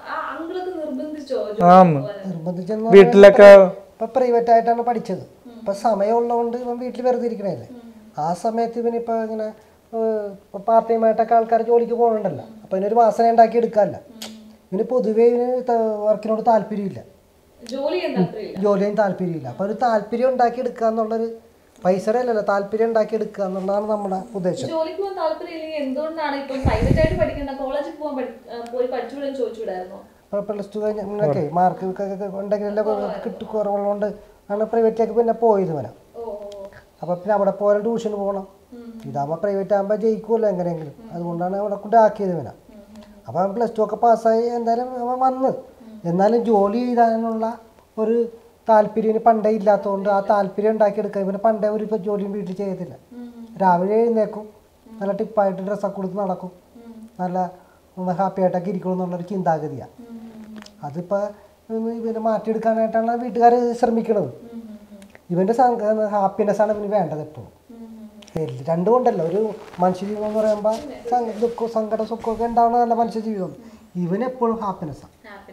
വീട്ടിലൊക്കെ ഇപ്പൊ പ്രൈവറ്റ് ആയിട്ടാണ് പഠിച്ചത്. ഇപ്പൊ സമയമുള്ളതുകൊണ്ട് ഇവൻ വീട്ടിൽ വെറുതെ ഇരിക്കണല്ലേ. ആ സമയത്ത് ഇവനിപ്പോ ഇങ്ങനെ പാർട്ട് ടൈം ആയിട്ടൊക്കെ ആൾക്കാർ ജോലിക്ക് പോകുന്നുണ്ടല്ലോ. അപ്പൊ ഇതിനൊരു വാസന ഉണ്ടാക്കി എടുക്കാമല്ല. ഇവന് പൊതുവേ വർക്കിനോട് താല്പര്യമില്ല, ജോലി ചെയ്യാൻ താല്പര്യമില്ല. ജോലിയും താല്പര്യമില്ല. അപ്പോൾ ഒരു താല്പര്യം ഉണ്ടാക്കിയെടുക്കുക എന്നുള്ളൊരു, പൈസയുടെ അല്ലല്ലോ, താല്പര്യം ഉണ്ടാക്കിയെടുക്കുക എന്നുള്ളതാണ് നമ്മുടെ ഉദ്ദേശം. ജോലിക്ക് പോകാൻ താല്പര്യമില്ലെങ്കിൽ എന്തുകൊണ്ടാണ് ഇപ്പം പ്രൈവറ്റ് ആയിട്ട് പഠിക്കേണ്ട, കോളേജിൽ പോയി പഠിച്ചുകൂടാൻ ചോദിച്ചുകൂടായിരുന്നോ? പ്ലസ് ടു കഴിഞ്ഞൊക്കെ മാർക്ക് ഉണ്ടെങ്കിലല്ലേ കുറവുള്ളതുകൊണ്ട് ആണ് പ്രൈവറ്റിലേക്ക് പിന്നെ പോയത് വരാം. അപ്പോൾ പിന്നെ അവിടെ പോലെ ട്യൂഷന് പോകണം. ഇതാകുമ്പോൾ പ്രൈവറ്റ് ആകുമ്പോൾ ജയിക്കുമല്ലോ എങ്ങനെയെങ്കിലും, അതുകൊണ്ടാണ് അവിടെ കൊണ്ട് ആക്കിയത് വരാം. അപ്പോൾ അവൻ പ്ലസ് ടു ഒക്കെ പാസ്സായി എന്തായാലും അവൻ വന്ന്, എന്നാലും ജോലി ചെയ്താനുള്ള ഒരു താല്പര്യം പണ്ടേ ഇല്ലാത്തതുകൊണ്ട് ആ താല്പര്യം ഉണ്ടാക്കിയെടുക്കുക. ഇവന് പണ്ടേ ഒരു ജോലിയും വീട്ടിൽ ചെയ്യത്തില്ല. രാവിലെ എഴുന്നേക്കും, നല്ല ടിപ്പായിട്ട് ഡ്രസ്സൊക്കെ കൊടുത്ത് നടക്കും, നല്ല ഹാപ്പി ആയിട്ടൊക്കെ ഇരിക്കണം എന്നുള്ളൊരു ചിന്താഗതിയാണ്. അതിപ്പോൾ ഇവനെ മാറ്റിയെടുക്കാനായിട്ടാണ് വീട്ടുകാർ ശ്രമിക്കുന്നത്. ഇവൻ്റെ ഹാപ്പിനെസ്സാണ് ഇവന് വേണ്ടത് എപ്പോഴും. രണ്ടും ഉണ്ടല്ലോ, ഒരു മനുഷ്യജീവിതം എന്ന് പറയുമ്പോൾ ദുഃഖവും സങ്കടം സുഖമൊക്കെ ഉണ്ടാവുന്നതല്ല മനുഷ്യജീവിതം. ഇവനെപ്പോഴും ഹാപ്പിനെസ്സാണ്.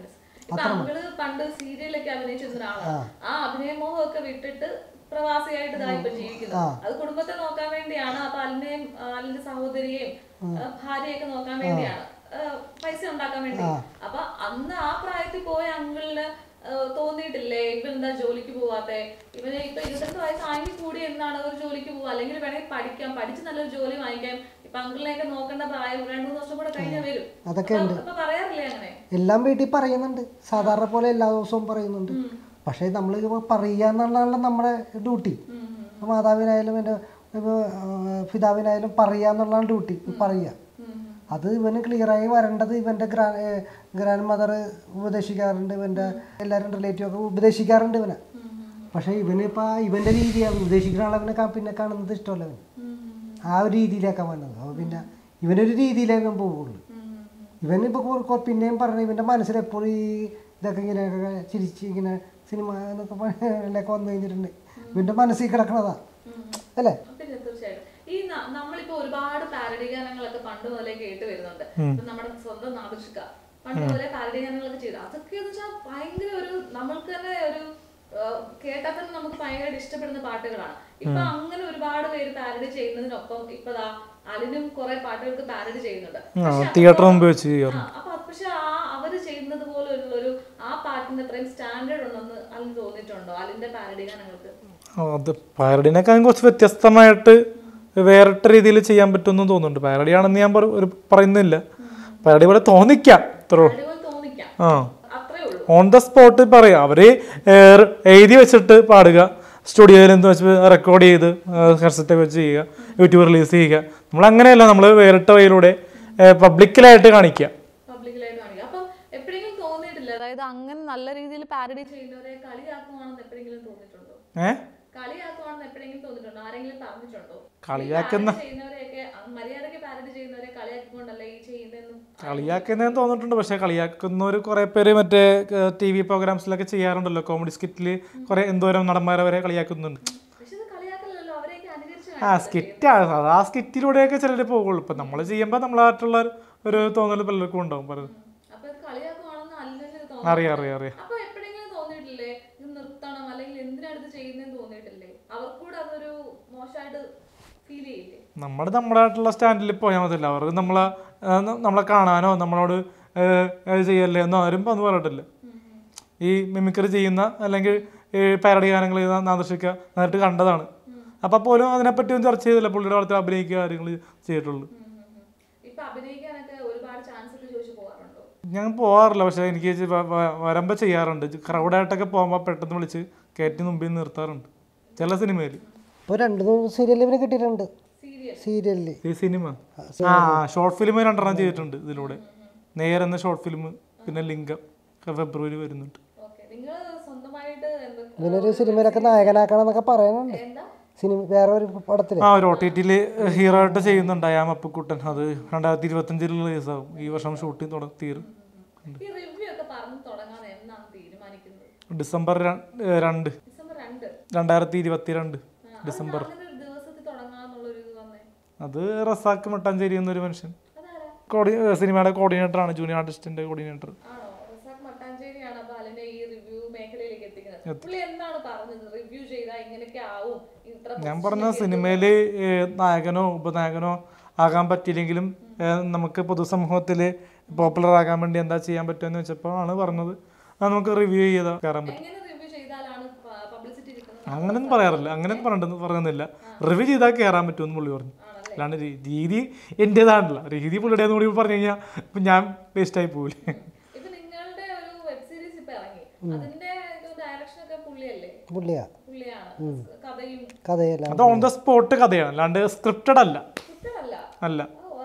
പണ്ട് സീരിയലൊക്കെ അഭിനയിച്ചിരുന്ന ഒരാളാണ്. ആ അഭിനയമോഹമൊക്കെ വിട്ടിട്ട് പ്രവാസിയായിട്ട് ഇപ്പൊ ജീവിക്കുന്നത്. അത് കുടുംബത്തെ നോക്കാൻ വേണ്ടിയാണ്. അപ്പൊ അലിനെയും അലിന്റെ സഹോദരിയെയും ഭാര്യയൊക്കെ നോക്കാൻ വേണ്ടിയാണ്, പൈസ ഉണ്ടാക്കാൻ വേണ്ടി. അപ്പൊ അന്ന് ആ പ്രായത്തിൽ പോയ അങ്കിളിന് തോന്നിയിട്ടില്ലേ ഇവൻ എന്താ ജോലിക്ക് പോവാത്തെ, ഇവന് ഇപ്പൊ 22 വയസ്സായെങ്കിൽ കൂടി എന്നാണ് ഒരു ജോലിക്ക് പോവാ, അല്ലെങ്കിൽ വേണമെങ്കിൽ പഠിക്കാം, പഠിച്ച് നല്ലൊരു ജോലി വാങ്ങിക്കാം. ഇപ്പൊ അങ്കിളിനെയൊക്കെ നോക്കേണ്ട പ്രായം 2-3 വർഷം കൂടെ കഴിഞ്ഞാൽ വരും. അതൊക്കെ ഉണ്ട്, പറയാറില്ലേ അങ്ങനെ? എല്ലാം വീട്ടിൽ പറയുന്നുണ്ട്, സാധാരണ പോലെ എല്ലാ ദിവസവും പറയുന്നുണ്ട്. പക്ഷേ നമ്മൾ പറയുക എന്നുള്ളതാണ് നമ്മുടെ ഡ്യൂട്ടി. മാതാവിനായാലും എൻ്റെ പിതാവിനായാലും പറയുക എന്നുള്ളതാണ് ഡ്യൂട്ടി. പറയുക, അത് ഇവന് ക്ലിയറായി വരേണ്ടത് ഇവൻ്റെ ഗ്രാൻഡ് മദർ ഉപദേശിക്കാറുണ്ട്, ഇവൻ്റെ എല്ലാവരും റിലേറ്റീവൊക്കെ ഉപദേശിക്കാറുണ്ട് ഇവനെ. പക്ഷേ ഇവനിപ്പോൾ ഇവൻ്റെ രീതിയാണ് ഉപദേശിക്കുന്ന ആളവനെ പിന്നെ കാണുന്നത് ഇഷ്ടമല്ല അവന്. ആ ഒരു രീതിയിലേക്കാണ് വന്നത്. അപ്പോൾ പിന്നെ ഇവനൊരു രീതിയിലേക്ക് അവൻ പോവുള്ളൂ. ഇവനിപ്പോൾ പിന്നെയും പറഞ്ഞു ഇവൻ്റെ മനസ്സിൽ എപ്പോഴും ഈ ഇതൊക്കെ ഇങ്ങനെയൊക്കെ ചിരിച്ച് ഇങ്ങനെ സിനിമ എന്നൊക്കെ വന്നു കഴിഞ്ഞിട്ടുണ്ട്, ഇവൻ്റെ മനസ്സിൽ കിടക്കണതാ അല്ലേ? തീർച്ചയായിട്ടും. ഈ നമ്മളിപ്പോ ഒരുപാട് പാരഡി ഗാനങ്ങളൊക്കെ പണ്ട് മുതലേ കേട്ട് വരുന്നുണ്ട്. നമ്മുടെ സ്വന്തം നാദൃഷിക പണ്ട് മുതലേ പാരഡി ഗാനങ്ങളൊക്കെ ചെയ്തു. അതൊക്കെ എന്ന് വെച്ചാൽ ഭയങ്കര ഒരു നമ്മൾക്ക് തന്നെ ഒരു കേട്ടാൽ തന്നെ നമുക്ക് ഭയങ്കര ഇഷ്ടപ്പെടുന്ന പാട്ടുകളാണ്. ഇപ്പൊ അങ്ങനെ ഒരുപാട് പേര് പാരഡി ചെയ്യുന്നതിനൊപ്പം ഇപ്പതാ അലിനും കുറെ പാട്ടുകൾക്ക് പാരഡി ചെയ്യുന്നുണ്ട്. അപ്പൊ പക്ഷെ അവര് ചെയ്യുന്നത് പോലെ ഒരു ആ പാട്ടിന് അത്രയും സ്റ്റാൻഡേർഡ് ഉണ്ടെന്ന് അലിന് തോന്നിയിട്ടുണ്ടോ അലിന്റെ പാരഡി ഗാനങ്ങൾക്ക്? അത് പാരഡിനേക്കാളും കുറച്ച് വ്യത്യസ്തമായിട്ട് വേറിട്ട രീതിയിൽ ചെയ്യാൻ പറ്റുമെന്ന് തോന്നുന്നുണ്ട്. പാരഡി ആണെന്ന് ഞാൻ പറയുന്നില്ല, പാരഡി പോലെ തോന്നിക്കാം. ആ, ഓൺ ദ സ്പോട്ട് പറയാം. അവര് എഴുതി വെച്ചിട്ട് പാടുക, സ്റ്റുഡിയോയിൽ എന്ത് വെച്ച് റെക്കോർഡ് ചെയ്ത് കസറ്റൊക്കെ വെച്ച് ചെയ്യുക, യൂട്യൂബ് റിലീസ് ചെയ്യുക. നമ്മൾ അങ്ങനെയല്ല, നമ്മൾ വേറിട്ട വഴിയിലൂടെ പബ്ലിക്കലായിട്ട് കാണിക്കുക. അതായത് അങ്ങനെ നല്ല രീതിയിൽ പാരഡി ചെയ്യുന്നവരെ കളിയാക്കുവാണെന്ന് എപ്പോഴെങ്കിലും തോന്നിയിട്ടുണ്ടോ? കളിയാക്കുവാണെന്ന് എപ്പോഴെങ്കിലും തോന്നിയിട്ടുണ്ടോ? ആരെങ്കിലും പറഞ്ഞിട്ടുണ്ടോ? കളിയാക്കുന്നതെന്ന് തോന്നിയിട്ടുണ്ട്. പക്ഷെ കളിയാക്കുന്നവർ കുറെ പേര് മറ്റേ TV പ്രോഗ്രാംസിലൊക്കെ ചെയ്യാറുണ്ടല്ലോ, കോമഡി സ്കിറ്റില് കുറെ എന്തോരം നടന്മാരെ വരെ കളിയാക്കുന്നുണ്ട്. ആ സ്കിറ്റാണ്, ആ സ്കിറ്റിലൂടെയൊക്കെ ചിലർ പോകുള്ളൂ. ഇപ്പൊ നമ്മൾ ചെയ്യുമ്പോൾ നമ്മളായിട്ടുള്ള ഒരു തോന്നൽ പലർക്കും ഉണ്ടാവും. പറയുന്നത് അറിയാം അറിയാം അറിയാം. നമ്മുടെതായിട്ടുള്ള സ്റ്റാൻഡിൽ പോയാൽ മതില്ല. അവർക്ക് നമ്മളെ കാണാനോ നമ്മളോട് ചെയ്യല്ലേ എന്നോ ആരും അത് പറഞ്ഞിട്ടില്ല. ഈ മിമിക്രി ചെയ്യുന്ന അല്ലെങ്കിൽ പാരഡി ഗാനങ്ങൾ നാദൃഷിക നേരിട്ട് കണ്ടതാണ്. അപ്പൊ പോലും അതിനെപ്പറ്റി ഒന്നും ചർച്ച ചെയ്തില്ല. പുള്ളിയുടെ വളർത്തി അഭിനയിക്കുക കാര്യങ്ങൾ ചെയ്തിട്ടുള്ളൂ. ഞാൻ പോകാറില്ല, പക്ഷെ എനിക്ക് വരുമ്പോൾ ചെയ്യാറുണ്ട്. ക്രൗഡായിട്ടൊക്കെ പോകുമ്പോൾ പെട്ടെന്ന് വിളിച്ച് കയറ്റി മുമ്പിൽ നിർത്താറുണ്ട് ചില സിനിമയിൽ. ഇപ്പോൾ 2-3 സീരിയലിന് കിട്ടിയിട്ടുണ്ട്. സീരിയലില് ഈ സിനിമ ഷോർട്ട് ഫിലിം 2 ചെയ്തിട്ടുണ്ട് ഇതിലൂടെ. നേരെന്ന ഷോർട്ട് ഫിലിം, പിന്നെ ലിംഗം ഫെബ്രുവരി വരുന്നുണ്ട്. ഇങ്ങനൊരു സിനിമയിലൊക്കെ നായകനാക്കണം എന്നൊക്കെ പറയുന്നുണ്ട്. സിനിമ വേറെ ഒരു പടത്തില് ഒരു OTT ഹീറോ ആയിട്ട് ചെയ്യുന്നുണ്ട്. അയാം അപ്പുക്കുട്ടൻ. അത് 2025 റിലീസാവും. ഈ വർഷം ഷൂട്ടിംഗ് തീരും. December 2, 2022 December. അത് റസാഖ് മട്ടാഞ്ചേരി എന്നൊരു മനുഷ്യൻ, സിനിമയുടെ കോർഡിനേറ്ററാണ്, ജൂനിയർ ആർട്ടിസ്റ്റിന്റെ കോർഡിനേറ്റർ. ഞാൻ പറഞ്ഞ സിനിമയില് നായകനോ ഉപനായകനോ ആകാൻ പറ്റിയില്ലെങ്കിലും നമുക്ക് പൊതുസമൂഹത്തില് പോപ്പുലർ ആകാൻ വേണ്ടി എന്താ ചെയ്യാൻ പറ്റുമെന്ന് വെച്ചപ്പോൾ ആണ് പറഞ്ഞത് നമുക്ക് റിവ്യൂ ചെയ്താൽ കയറാൻ പറ്റും. അങ്ങനെയൊന്നും പറയാറില്ല, അങ്ങനെയൊന്നും പറയുന്നില്ല. റിവ്യൂ ചെയ്താൽ കയറാൻ പറ്റുമെന്ന് പുള്ളി പറഞ്ഞു. അല്ലാണ്ട് രീതി എൻ്റേതാണല്ല, രീതി പുള്ളിയുടേന്ന് കൂടി പറഞ്ഞു കഴിഞ്ഞാൽ ഇപ്പം ഞാൻ വേസ്റ്റായി പോകില്ലേ. കഥയല്ല, അത് ഓൺ ദ സ്പോട്ട് കഥയാണ്, അല്ലാണ്ട് സ്ക്രിപ്റ്റഡ് അല്ല. അല്ല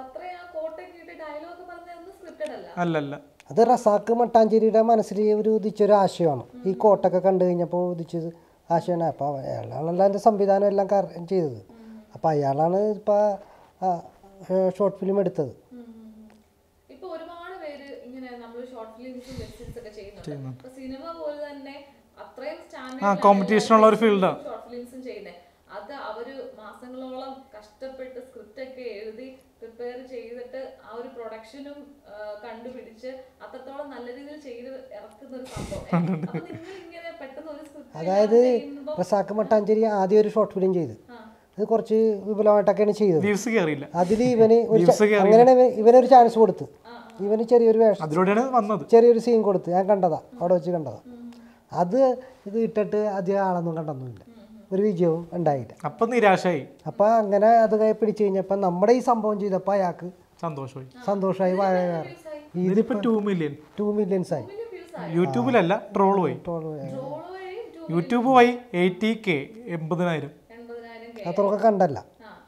അല്ലല്ല. അത് റസാഖ് മട്ടാഞ്ചേരിയുടെ മനസ്സിൽ ഒരു ഉദിച്ചൊരു ആശയമാണ്. ഈ കോട്ടൊക്കെ കണ്ടു കഴിഞ്ഞപ്പോൾ ഉദിച്ചത് ആശയമാണ്. അപ്പോൾ അയാളാണല്ലോ അതിൻ്റെ സംവിധാനം എല്ലാം ചെയ്തത്. അപ്പോൾ അയാളാണ് ഇപ്പോൾ ഷോർട്ട് ഫിലിം എടുത്തത്. ഇപ്പോൾ ഒരുപാട് പേര് ഇങ്ങനെ നമ്മൾ ഷോർട്ട് ഫിലിംസും വെബ് സീരീസ് ഒക്കെ ചെയ്യുന്നുണ്ട്. അപ്പോൾ സിനിമ പോലെ തന്നെ അത്രയും സ്റ്റാൻഡേർഡ് കോമ്പറ്റീഷൻ ഉള്ള ഒരു ഫീൽഡാണ് ഷോർട്ട് ഫിലിംസും ചെയ്യുന്നത്. അത് അവര് മാസങ്ങളോളം കഷ്ടപ്പെട്ട് സ്ക്രിപ്റ്റ് ഒക്കെ എഴുതി പ്രിപ്പയർ ചെയ്തിട്ട് ആ ഒരു പ്രൊഡക്ഷനും കണ്ടുപിടിച്ച് അത്രത്തോളം നല്ല രീതിയിൽ ചെയ്ത് ഇറക്കുന്ന ഒരു സംഭവം. അപ്പൊ നിങ്ങൾ ഇങ്ങനെ പെട്ടെന്ന് ഒരു സ്ക്രിപ്റ്റ്, അതായത് റസാഖ് മട്ടാഞ്ചേരി ആദ്യം ഒരു ഷോർട്ട് ഫിലിം ചെയ്ത് അത് കുറച്ച് വിപുലമായിട്ടൊക്കെയാണ് ചെയ്തത്. അതിൽ ഇവന് അങ്ങനെയാണ് ഇവനൊരു ചാൻസ് കൊടുത്ത്, ഇവന് ചെറിയൊരു വേഷം, ചെറിയൊരു സീൻ കൊടുത്ത് ഞാൻ കണ്ടതാ, അവിടെ വെച്ച് കണ്ടതാ. അത് ഇത് ഇട്ടിട്ട് അധികം ആളൊന്നും കണ്ടൊന്നുമില്ല, ഒരു വിജയവും ഉണ്ടായില്ല. അപ്പം നിരാശയായി. അപ്പം അങ്ങനെ അത് പിടിച്ചു കഴിഞ്ഞപ്പോൾ നമ്മുടെ ഈ സംഭവം ചെയ്തപ്പോൾ അയാൾക്ക് സന്തോഷമായി. ഇതിപ്പോ 2 million ആയി. യൂട്യൂബിലല്ല, ട്രോൾ പോയി. യൂട്യൂബ് പോയി 80K 80,000 അത്രയൊക്കെ കണ്ടല്ല.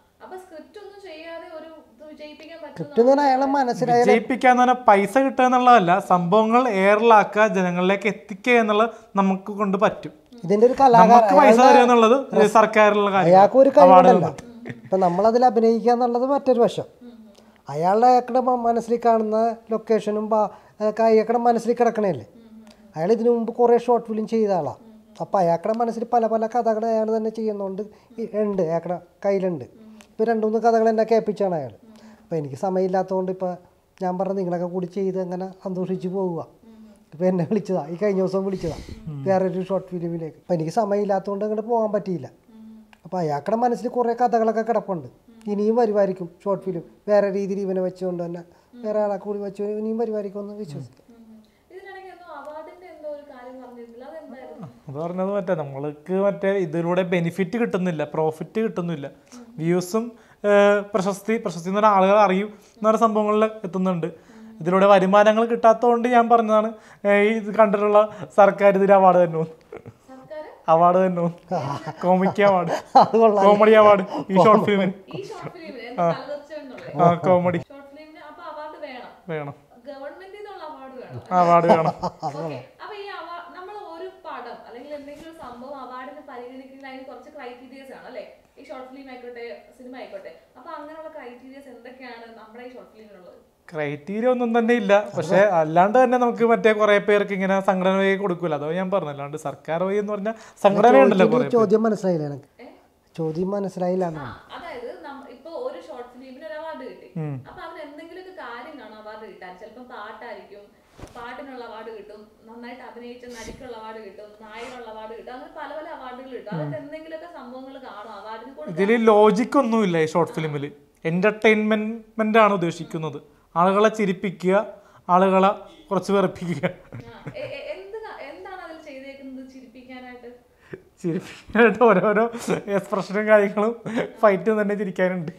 വിജയിപ്പിക്കാന്ന് പറഞ്ഞാൽ പൈസ കിട്ടുക എന്നുള്ളതല്ല, സംഭവങ്ങൾ എയറിലാക്കുക, ജനങ്ങളിലേക്ക് എത്തിക്കുക എന്നുള്ളത് നമുക്ക് കൊണ്ട് പറ്റും. ഇതിന്റെ ഒരു കലാകാരൻ പൈസ തരിക എന്നുള്ളത് സർക്കാരിലുള്ള അയാൾക്ക് ഒരു കഴിവുണ്ടല്ല. ഇപ്പൊ നമ്മളതിൽ അഭിനയിക്കുക എന്നുള്ളത് മറ്റൊരു വശം. അയാളുടെ മനസ്സിൽ കാണുന്ന ലൊക്കേഷനും അയാളുടെ മനസ്സിൽ കിടക്കണല്ലേ. അയാൾ ഇതിനു മുമ്പ് കുറേ ഷോർട്ട് ഫിലിം ചെയ്ത ആളാണ്. അപ്പോൾ അയാളുടെ മനസ്സിൽ പല പല കഥകൾ അയാൾ തന്നെ ചെയ്യുന്നതുകൊണ്ട് ഉണ്ട്, അയാളുടെ കയ്യിലുണ്ട്. ഇപ്പോൾ 2-3 കഥകൾ എന്നെ കേൾപ്പിച്ചാണ് അയാൾ. അപ്പോൾ എനിക്ക് സമയമില്ലാത്തതുകൊണ്ട് ഇപ്പോൾ ഞാൻ പറഞ്ഞു നിങ്ങളൊക്കെ കൂടി ചെയ്ത് അങ്ങനെ സന്തോഷിച്ച് പോവുക. ഇപ്പോൾ എന്നെ വിളിച്ചതാ, ഈ കഴിഞ്ഞ ദിവസം വിളിച്ചതാ വേറൊരു ഷോർട്ട് ഫിലിമിലേക്ക്. അപ്പോൾ എനിക്ക് സമയമില്ലാത്തതുകൊണ്ട് അങ്ങോട്ട് പോകാൻ പറ്റിയില്ല. അപ്പോൾ അയാളുടെ മനസ്സിൽ കുറേ കഥകളൊക്കെ കിടപ്പുണ്ട്. ഇനിയും വരുമായിരിക്കും ഷോർട്ട് ഫിലിം, വേറെ രീതിയിൽ ഇവനെ വെച്ചുകൊണ്ട് തന്നെ വേറെ ആളെ കൂടി വെച്ച് ഇനിയും വരുമായിരിക്കും എന്ന് വിശ്വസിക്കും. അത് പറഞ്ഞത് നമ്മൾക്ക് ഇതിലൂടെ ബെനിഫിറ്റ് കിട്ടുന്നില്ല, പ്രോഫിറ്റ് കിട്ടുന്നില്ല. വ്യൂസും പ്രശസ്തി എന്ന് പറഞ്ഞാൽ ആളുകൾ അറിയും എന്ന സംഭവങ്ങളിൽ എത്തുന്നുണ്ട്. ഇതിലൂടെ വരുമാനങ്ങൾ കിട്ടാത്തതുകൊണ്ട് ഞാൻ പറഞ്ഞതാണ് ഇത് കണ്ടിട്ടുള്ള സർക്കാർ ഇതിന് അവാർഡ് തന്നെ കോമിക് അവാർഡ്, കോമഡി അവാർഡ് ഈ ഷോർട്ട് ഫിലിമിന്. കോമഡി വേണം, അവാർഡ് വേണം. ഈ ഷോർട്ട് ഫിലിം ആയിക്കോട്ടെ സിനിമ ആയിക്കോട്ടെ, അപ്പൊ അങ്ങനെയുള്ള ക്രൈറ്റീരിയസ് എന്തൊക്കെയാണ് നമ്മുടെ ഈ ഷോർട്ട് ഫിലിമിനുള്ളത്? ക്രൈറ്റീരിയ ഒന്നും തന്നെ ഇല്ല. പക്ഷെ അല്ലാണ്ട് തന്നെ നമുക്ക് കുറെ പേർക്ക് ഇങ്ങനെ സംഘടന വഴി കൊടുക്കൂല. അതോ ഞാൻ പറഞ്ഞു, അല്ലാണ്ട് സർക്കാർ വഴി എന്ന് പറഞ്ഞാൽ സംഘടന ഉണ്ടല്ലോ. ചോദ്യം മനസ്സിലായില്ല എനിക്ക്, ചോദ്യം മനസ്സിലായില്ല. അതായത് ഇപ്പൊ ഒരു ഷോർട്ട് ഫിലിമിന് ഒരു അവാർഡ് കിട്ടി, അപ്പൊ അവന് എന്തെങ്കിലുമൊക്കെ കാര്യം കാണും അവാർഡ് കിട്ടാൻ. ചിലപ്പോൾ പാട്ടായിരിക്കും, പാട്ടിനുള്ള അവാർഡ് കിട്ടും, നന്നായിട്ട് അഭിനയിച്ച നടിക്കുള്ള അവാർഡ് കിട്ടും, നായകനുള്ള അവാർഡ് കിട്ടും, അങ്ങനെ പല പല അവാർഡുകൾ കിട്ടും. അതൊക്കെ എന്തെങ്കിലുമൊക്കെ സംഭവങ്ങൾ കാണും അവാർഡിന്. ഇതിൽ ലോജിക് ഒന്നുമില്ല ഈ ഷോർട്ട് ഫിലിമില്. എന്റർടൈൻമെന്റ് ആണ് ഉദ്ദേശിക്കുന്നത്. ആളുകളെ ചിരിപ്പിക്കുക, ആളുകളെ കുറച്ച് വെറുപ്പിക്കുക. ചിരിപ്പിക്കാനായിട്ട് ഓരോരോ എക്സ്പ്രഷനും കാര്യങ്ങളും ഫൈറ്റും തന്നെ ചിരിക്കാനുണ്ട്.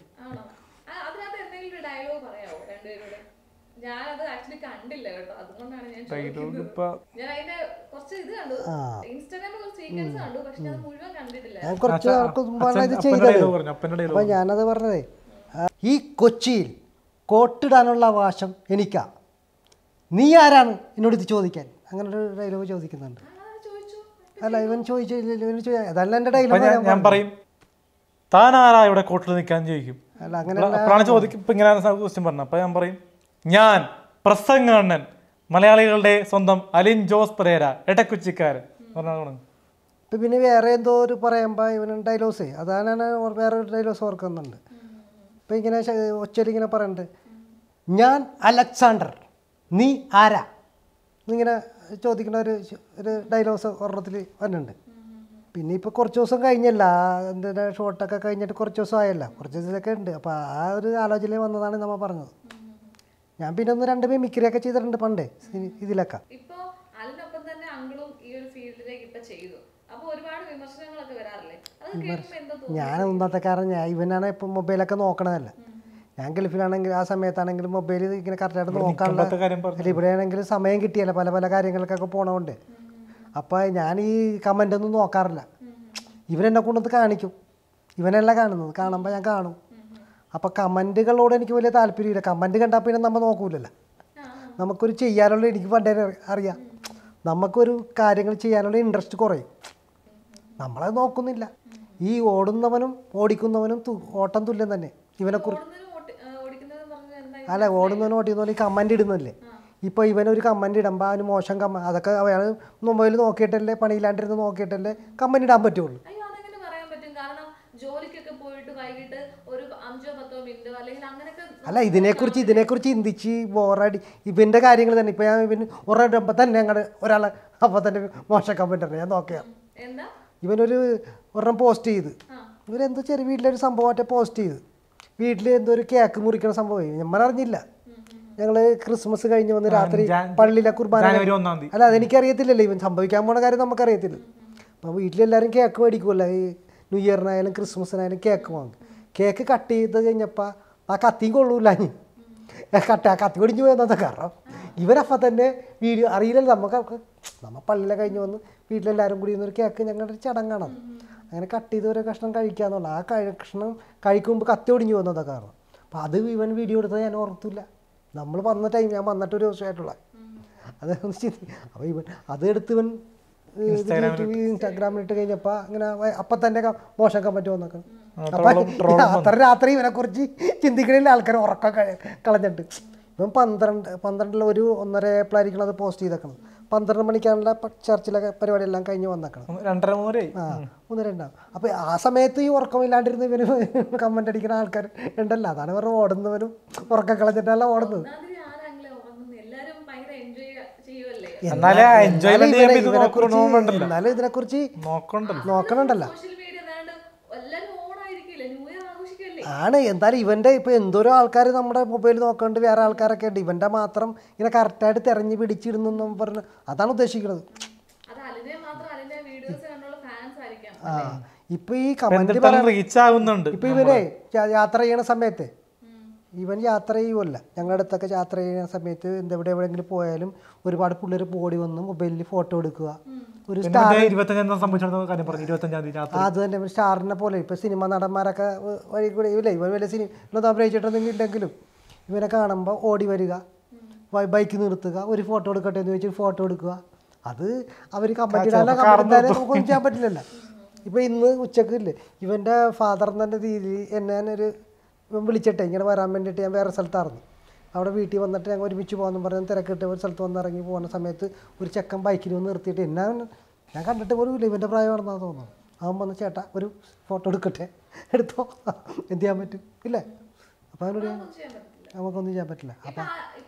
ഞാനത് പറഞ്ഞതേ, ഈ കൊച്ചിയിൽ കോട്ടിടാനുള്ള അവകാശം എനിക്കാ, നീ ആരാണ് എന്നോട് ഇത് ചോദിക്കാൻ? അങ്ങനെ ഒരു ഡയലോഗ് ചോദിക്കുന്നുണ്ട്. അല്ല ഇവൻ ചോദിച്ചു, അതല്ല എന്റെ ഡയലോഗ്. ഞാൻ പറയും താൻ ആരാ ഇവിടെ കോട്ടിൽ നിൽക്കാൻ ചോദിക്കും. അല്ല അങ്ങനെ അപ്പോഴാണ് ചോദിക്കും. ഇപ്പൊ ഇങ്ങനെ ക്വസ്റ്റ്യൻ പറഞ്ഞു. അപ്പൊ ഞാൻ പറയും, ഞാൻ പ്രസംഗണ്ണൻ, മലയാളികളുടെ സ്വന്തം അലിൻ ജോസ് പെരേര, എടക്കുച്ചിക്കാരൻ പറഞ്ഞ. ഇപ്പം പിന്നെ വേറെ എന്തോ ഒരു പറയുമ്പോൾ ഇവന് ഡയലോഗ്സേ, അതാണ് വേറെ ഒരു ഡയലോഗ്സ് ഓർക്കുന്നുണ്ട്. ഇപ്പം ഇങ്ങനെ ഒച്ചയിലിങ്ങനെ പറയുന്നുണ്ട്, ഞാൻ അലക്സാണ്ടർ, നീ ആരാ എന്നിങ്ങനെ ചോദിക്കുന്ന ഒരു ഡയലോഗ്സ് ഒരെണ്ണത്തിൽ വരുന്നുണ്ട്. പിന്നെ ഇപ്പോൾ കുറച്ച് ദിവസം കഴിഞ്ഞല്ല, എന്തിനാ ഷോട്ടൊക്കെ കഴിഞ്ഞിട്ട് കുറച്ച് ദിവസം ആയല്ല, കുറച്ച് ദിവസമൊക്കെ ഉണ്ട്. അപ്പോൾ ആ ഒരു ആലോചനയിൽ വന്നതാണ് നമ്മൾ പറഞ്ഞത്. ഞാൻ പിന്നെ 1-2 മിമിക്രിയൊക്കെ ചെയ്തിട്ടുണ്ട് പണ്ടേ ഇതിലൊക്കെ. ഇപ്പൊ അതിനൊപ്പം തന്നെ അങ്കിളും ഈ ഒരു ഫീൽഡിലേക്ക് ഇപ്പൊ ചെയ്തു. അപ്പൊ ഒരുപാട് വിമർശനങ്ങളൊക്കെ വരാറില്ലേ? അത് കേൾക്കുമ്പോ എന്താ തോന്നുന്നു? ഞാൻ ഒന്നാമത്തെ കാരണം ഇവനാണ് ഇപ്പം മൊബൈലൊക്കെ നോക്കണതല്ല. ഞാൻ ഗൾഫിലാണെങ്കിൽ ആ സമയത്താണെങ്കിൽ മൊബൈൽ ഇങ്ങനെ കറക്റ്റായിട്ട് നോക്കാനുള്ള ഇവിടെ ആണെങ്കിൽ സമയം കിട്ടിയല്ല പല പല കാര്യങ്ങൾക്കൊക്കെ പോണതുകൊണ്ട്. അപ്പോൾ ഞാൻ ഈ കമൻ്റ് ഒന്നും നോക്കാറില്ല. ഇവനെന്നെ കൊണ്ടത് കാണിക്കും, ഇവനല്ല കാണുന്നത്, കാണുമ്പോൾ ഞാൻ കാണും. അപ്പോൾ കമൻറ്റുകളോട് എനിക്ക് വലിയ താല്പര്യമില്ല. കമൻറ്റ് കണ്ടാൽ പിന്നെ നമ്മൾ നോക്കൂലല്ലോ. നമുക്കൊരു ചെയ്യാനുള്ള എനിക്ക് പണ്ടേ അറിയാം, നമുക്കൊരു കാര്യങ്ങൾ ചെയ്യാനുള്ള ഇൻട്രസ്റ്റ് കുറയും. നമ്മളത് നോക്കുന്നില്ല. ഈ ഓടുന്നവനും ഓടിക്കുന്നവനും ഓട്ടം തുല്യം തന്നെ. ഇവനെക്കുറിച്ച് അല്ല, ഓടുന്നവനും ഓടിക്കുന്നവനും ഈ കമൻ്റ് ഇടുന്നല്ലേ. ഇപ്പോൾ ഇവനൊരു കമൻ്റ് ഇടുമ്പോൾ അവന് മോശം അതൊക്കെ അയാൾ മൊബൈൽ നോക്കിയിട്ടല്ലേ, പണിയില്ലാണ്ടിരുന്ന് നോക്കിയിട്ടല്ലേ കമൻ്റ് ഇടാൻ പറ്റുള്ളൂ. അല്ല, ഇതിനെക്കുറിച്ച് ചിന്തിച്ച് ബോറടി ഇവൻ്റെ കാര്യങ്ങൾ തന്നെ. ഇപ്പോൾ ഞാൻ ഇവന് ഒരിടുമ്പോൾ തന്നെ ഞങ്ങളുടെ ഒരാളെ അപ്പോൾ തന്നെ മോശം കമൻ്റ് ഉണ്ട്. ഞാൻ നോക്കിയാൽ ഒരെണ്ണം പോസ്റ്റ് ചെയ്ത്, ഇവരെന്തോ ചെറിയ വീട്ടിലൊരു സംഭവമായിട്ട് പോസ്റ്റ് ചെയ്ത്, വീട്ടിൽ എന്തോ ഒരു കേക്ക് മുറിക്കണ സംഭവം നമ്മളറിഞ്ഞില്ല. ഞങ്ങൾ ക്രിസ്മസ് കഴിഞ്ഞ് വന്ന് രാത്രി പള്ളിയിലെ കുർബാന. അല്ല, അതെനിക്കറിയത്തില്ലല്ലോ, ഇവൻ സംഭവിക്കാൻ പോണ കാര്യം നമുക്കറിയത്തില്ല. അപ്പോൾ വീട്ടിലെല്ലാവരും കേക്ക് മേടിക്കുമല്ലോ, ഈ ന്യൂ ഇയറിനായാലും ക്രിസ്മസിനായാലും കേക്ക് വാങ്ങും. കേക്ക് കട്ട് ചെയ്ത് കഴിഞ്ഞപ്പോൾ ആ കത്തിയും കൊള്ളൂല്ല. ആ കത്തി ഒടിഞ്ഞു പോയെന്നത്തെ കാരണം ഇവരപ്പം തന്നെ വീഡിയോ അറിയില്ലല്ലോ നമ്മൾ പള്ളിയിലെ കഴിഞ്ഞ് വന്ന് വീട്ടിലെല്ലാവരും കൂടി ഒരു കേക്ക് ഞങ്ങളുടെ ഒരു ചടങ്ങാണ്. അങ്ങനെ കട്ട് ചെയ്ത് ഒരു കഷ്ണം കഴിക്കാന്നുള്ള ആ കഷ്ണം കഴിക്കുമ്പോൾ കത്തി ഒടിഞ്ഞു പോകുന്നതൊക്കെ കാരണം. അപ്പോൾ അത് ഇവൻ വീഡിയോ എടുത്തത് ഞാൻ ഓർത്തില്ല. നമ്മൾ വന്ന ടൈം ഞാൻ വന്നിട്ടൊരു ദിവസമായിട്ടുള്ള അത് അപ്പോൾ ഇവൻ അത് എടുത്ത് ഇവൻ ഇൻസ്റ്റാഗ്രാമിലിട്ട് കഴിഞ്ഞപ്പോൾ അങ്ങനെ അപ്പം തന്നെ മോശം കമൻറ്റ് വന്നേക്കണം. അപ്പം അത്ര രാത്രി ഇവനെക്കുറിച്ച് ചിന്തിക്കണില്ല ആൾക്കാർ ഉറക്കം കളഞ്ഞിട്ട്. ഇവൻ 12 ഒരു 1:30 ആയപ്പോഴായിരിക്കണം അത് പോസ്റ്റ് ചെയ്തേക്കണം. 12 മണിക്കാണുള്ള ചർച്ചിലൊക്കെ പരിപാടിയെല്ലാം കഴിഞ്ഞ് വന്നേക്കണം. 1:30 അപ്പോൾ ആ സമയത്ത് ഈ ഉറക്കമില്ലാണ്ടിരുന്ന് ഇവന് കമൻ്റ് അടിക്കുന്ന ആൾക്കാർ ഉണ്ടല്ലോ. അതാണ് ഇവർ ഓടുന്നവനും ഉറക്കം കളഞ്ഞിട്ടല്ല ഓടുന്നത്. എന്നാലും ഇതിനെക്കുറിച്ച് നോക്കണുണ്ടല്ലോ ആണ്. എന്തായാലും ഇവൻ്റെ ഇപ്പോൾ എന്തോരോ ആൾക്കാർ നമ്മുടെ മൊബൈൽ നോക്കാണ്ട് വേറെ ആൾക്കാരൊക്കെ ഉണ്ട്. ഇവൻ്റെ മാത്രം ഇങ്ങനെ കറക്റ്റായിട്ട് തിരഞ്ഞ് പിടിച്ചിടുന്നെന്നും പറഞ്ഞ് അതാണ് ഉദ്ദേശിക്കുന്നത്. ഇപ്പൊ ഈ കമന്റ് ഇപ്പൊ ഇവനെ യാത്ര ചെയ്യണ സമയത്ത് ഇവൻ യാത്ര ചെയ്യുമല്ല, ഞങ്ങളുടെ അടുത്തൊക്കെ യാത്ര ചെയ്യുന്ന സമയത്ത് എവിടെയെങ്കിലും പോയാലും ഒരുപാട് പിള്ളേർ ഓടി വന്ന് മൊബൈലിൽ ഫോട്ടോ എടുക്കുക. ഒരു സ്റ്റാർ അത് തന്നെ സ്റ്റാറിനെ പോലെ ഇപ്പൊ സിനിമ നടന്മാരൊക്കെ വഴി കൂടെ ഇല്ലേ, ഇവൻ വലിയ സിനിമ അഭിനയിച്ചിട്ടൊന്നും ഇല്ലെങ്കിലും ഇവനെ കാണുമ്പോൾ ഓടി വരിക, ബൈക്ക് നിർത്തുക, ഒരു ഫോട്ടോ എടുക്കട്ടെ എന്ന് ചോദിച്ചാൽ ഫോട്ടോ എടുക്കുക. അത് അവർ കമന്റ് ഇടാനും നമുക്കൊന്നും ചെയ്യാൻ പറ്റില്ലല്ലോ. ഇപ്പൊ ഇന്ന് ഉച്ചക്ക് ഇല്ലേ ഇവന്റെ ഫാദർ എന്നെ രീതിയിൽ എന്നെ ഇവൻ വിളിച്ചിട്ടെ ഇങ്ങനെ വരാൻ വേണ്ടിയിട്ട് ഞാൻ വേറെ സ്ഥലത്തായിരുന്നു. അവിടെ വീട്ടിൽ വന്നിട്ട് ഞങ്ങൾ ഒരുമിച്ച് പോകാമെന്ന് പറഞ്ഞ് തിരക്കിട്ട് ഒരു സ്ഥലത്ത് വന്നിറങ്ങി പോകുന്ന സമയത്ത് ഒരു ചെക്കൻ ബൈക്കിൽ വന്ന് നിർത്തിയിട്ട് ഞാൻ കണ്ടിട്ട് പോലും ഇല്ല, ഇവൻ്റെ പ്രായമാണെന്നാണ് തോന്നുന്നു. അവൻ വന്ന് ചേട്ടാ ഒരു ഫോട്ടോ എടുക്കട്ടെ, എടുത്തോ, എന്ത് ചെയ്യാൻ പറ്റും ഇല്ലേ? അപ്പം അവനോട് നമുക്കൊന്നും ചെയ്യാൻ പറ്റില്ല. അപ്പം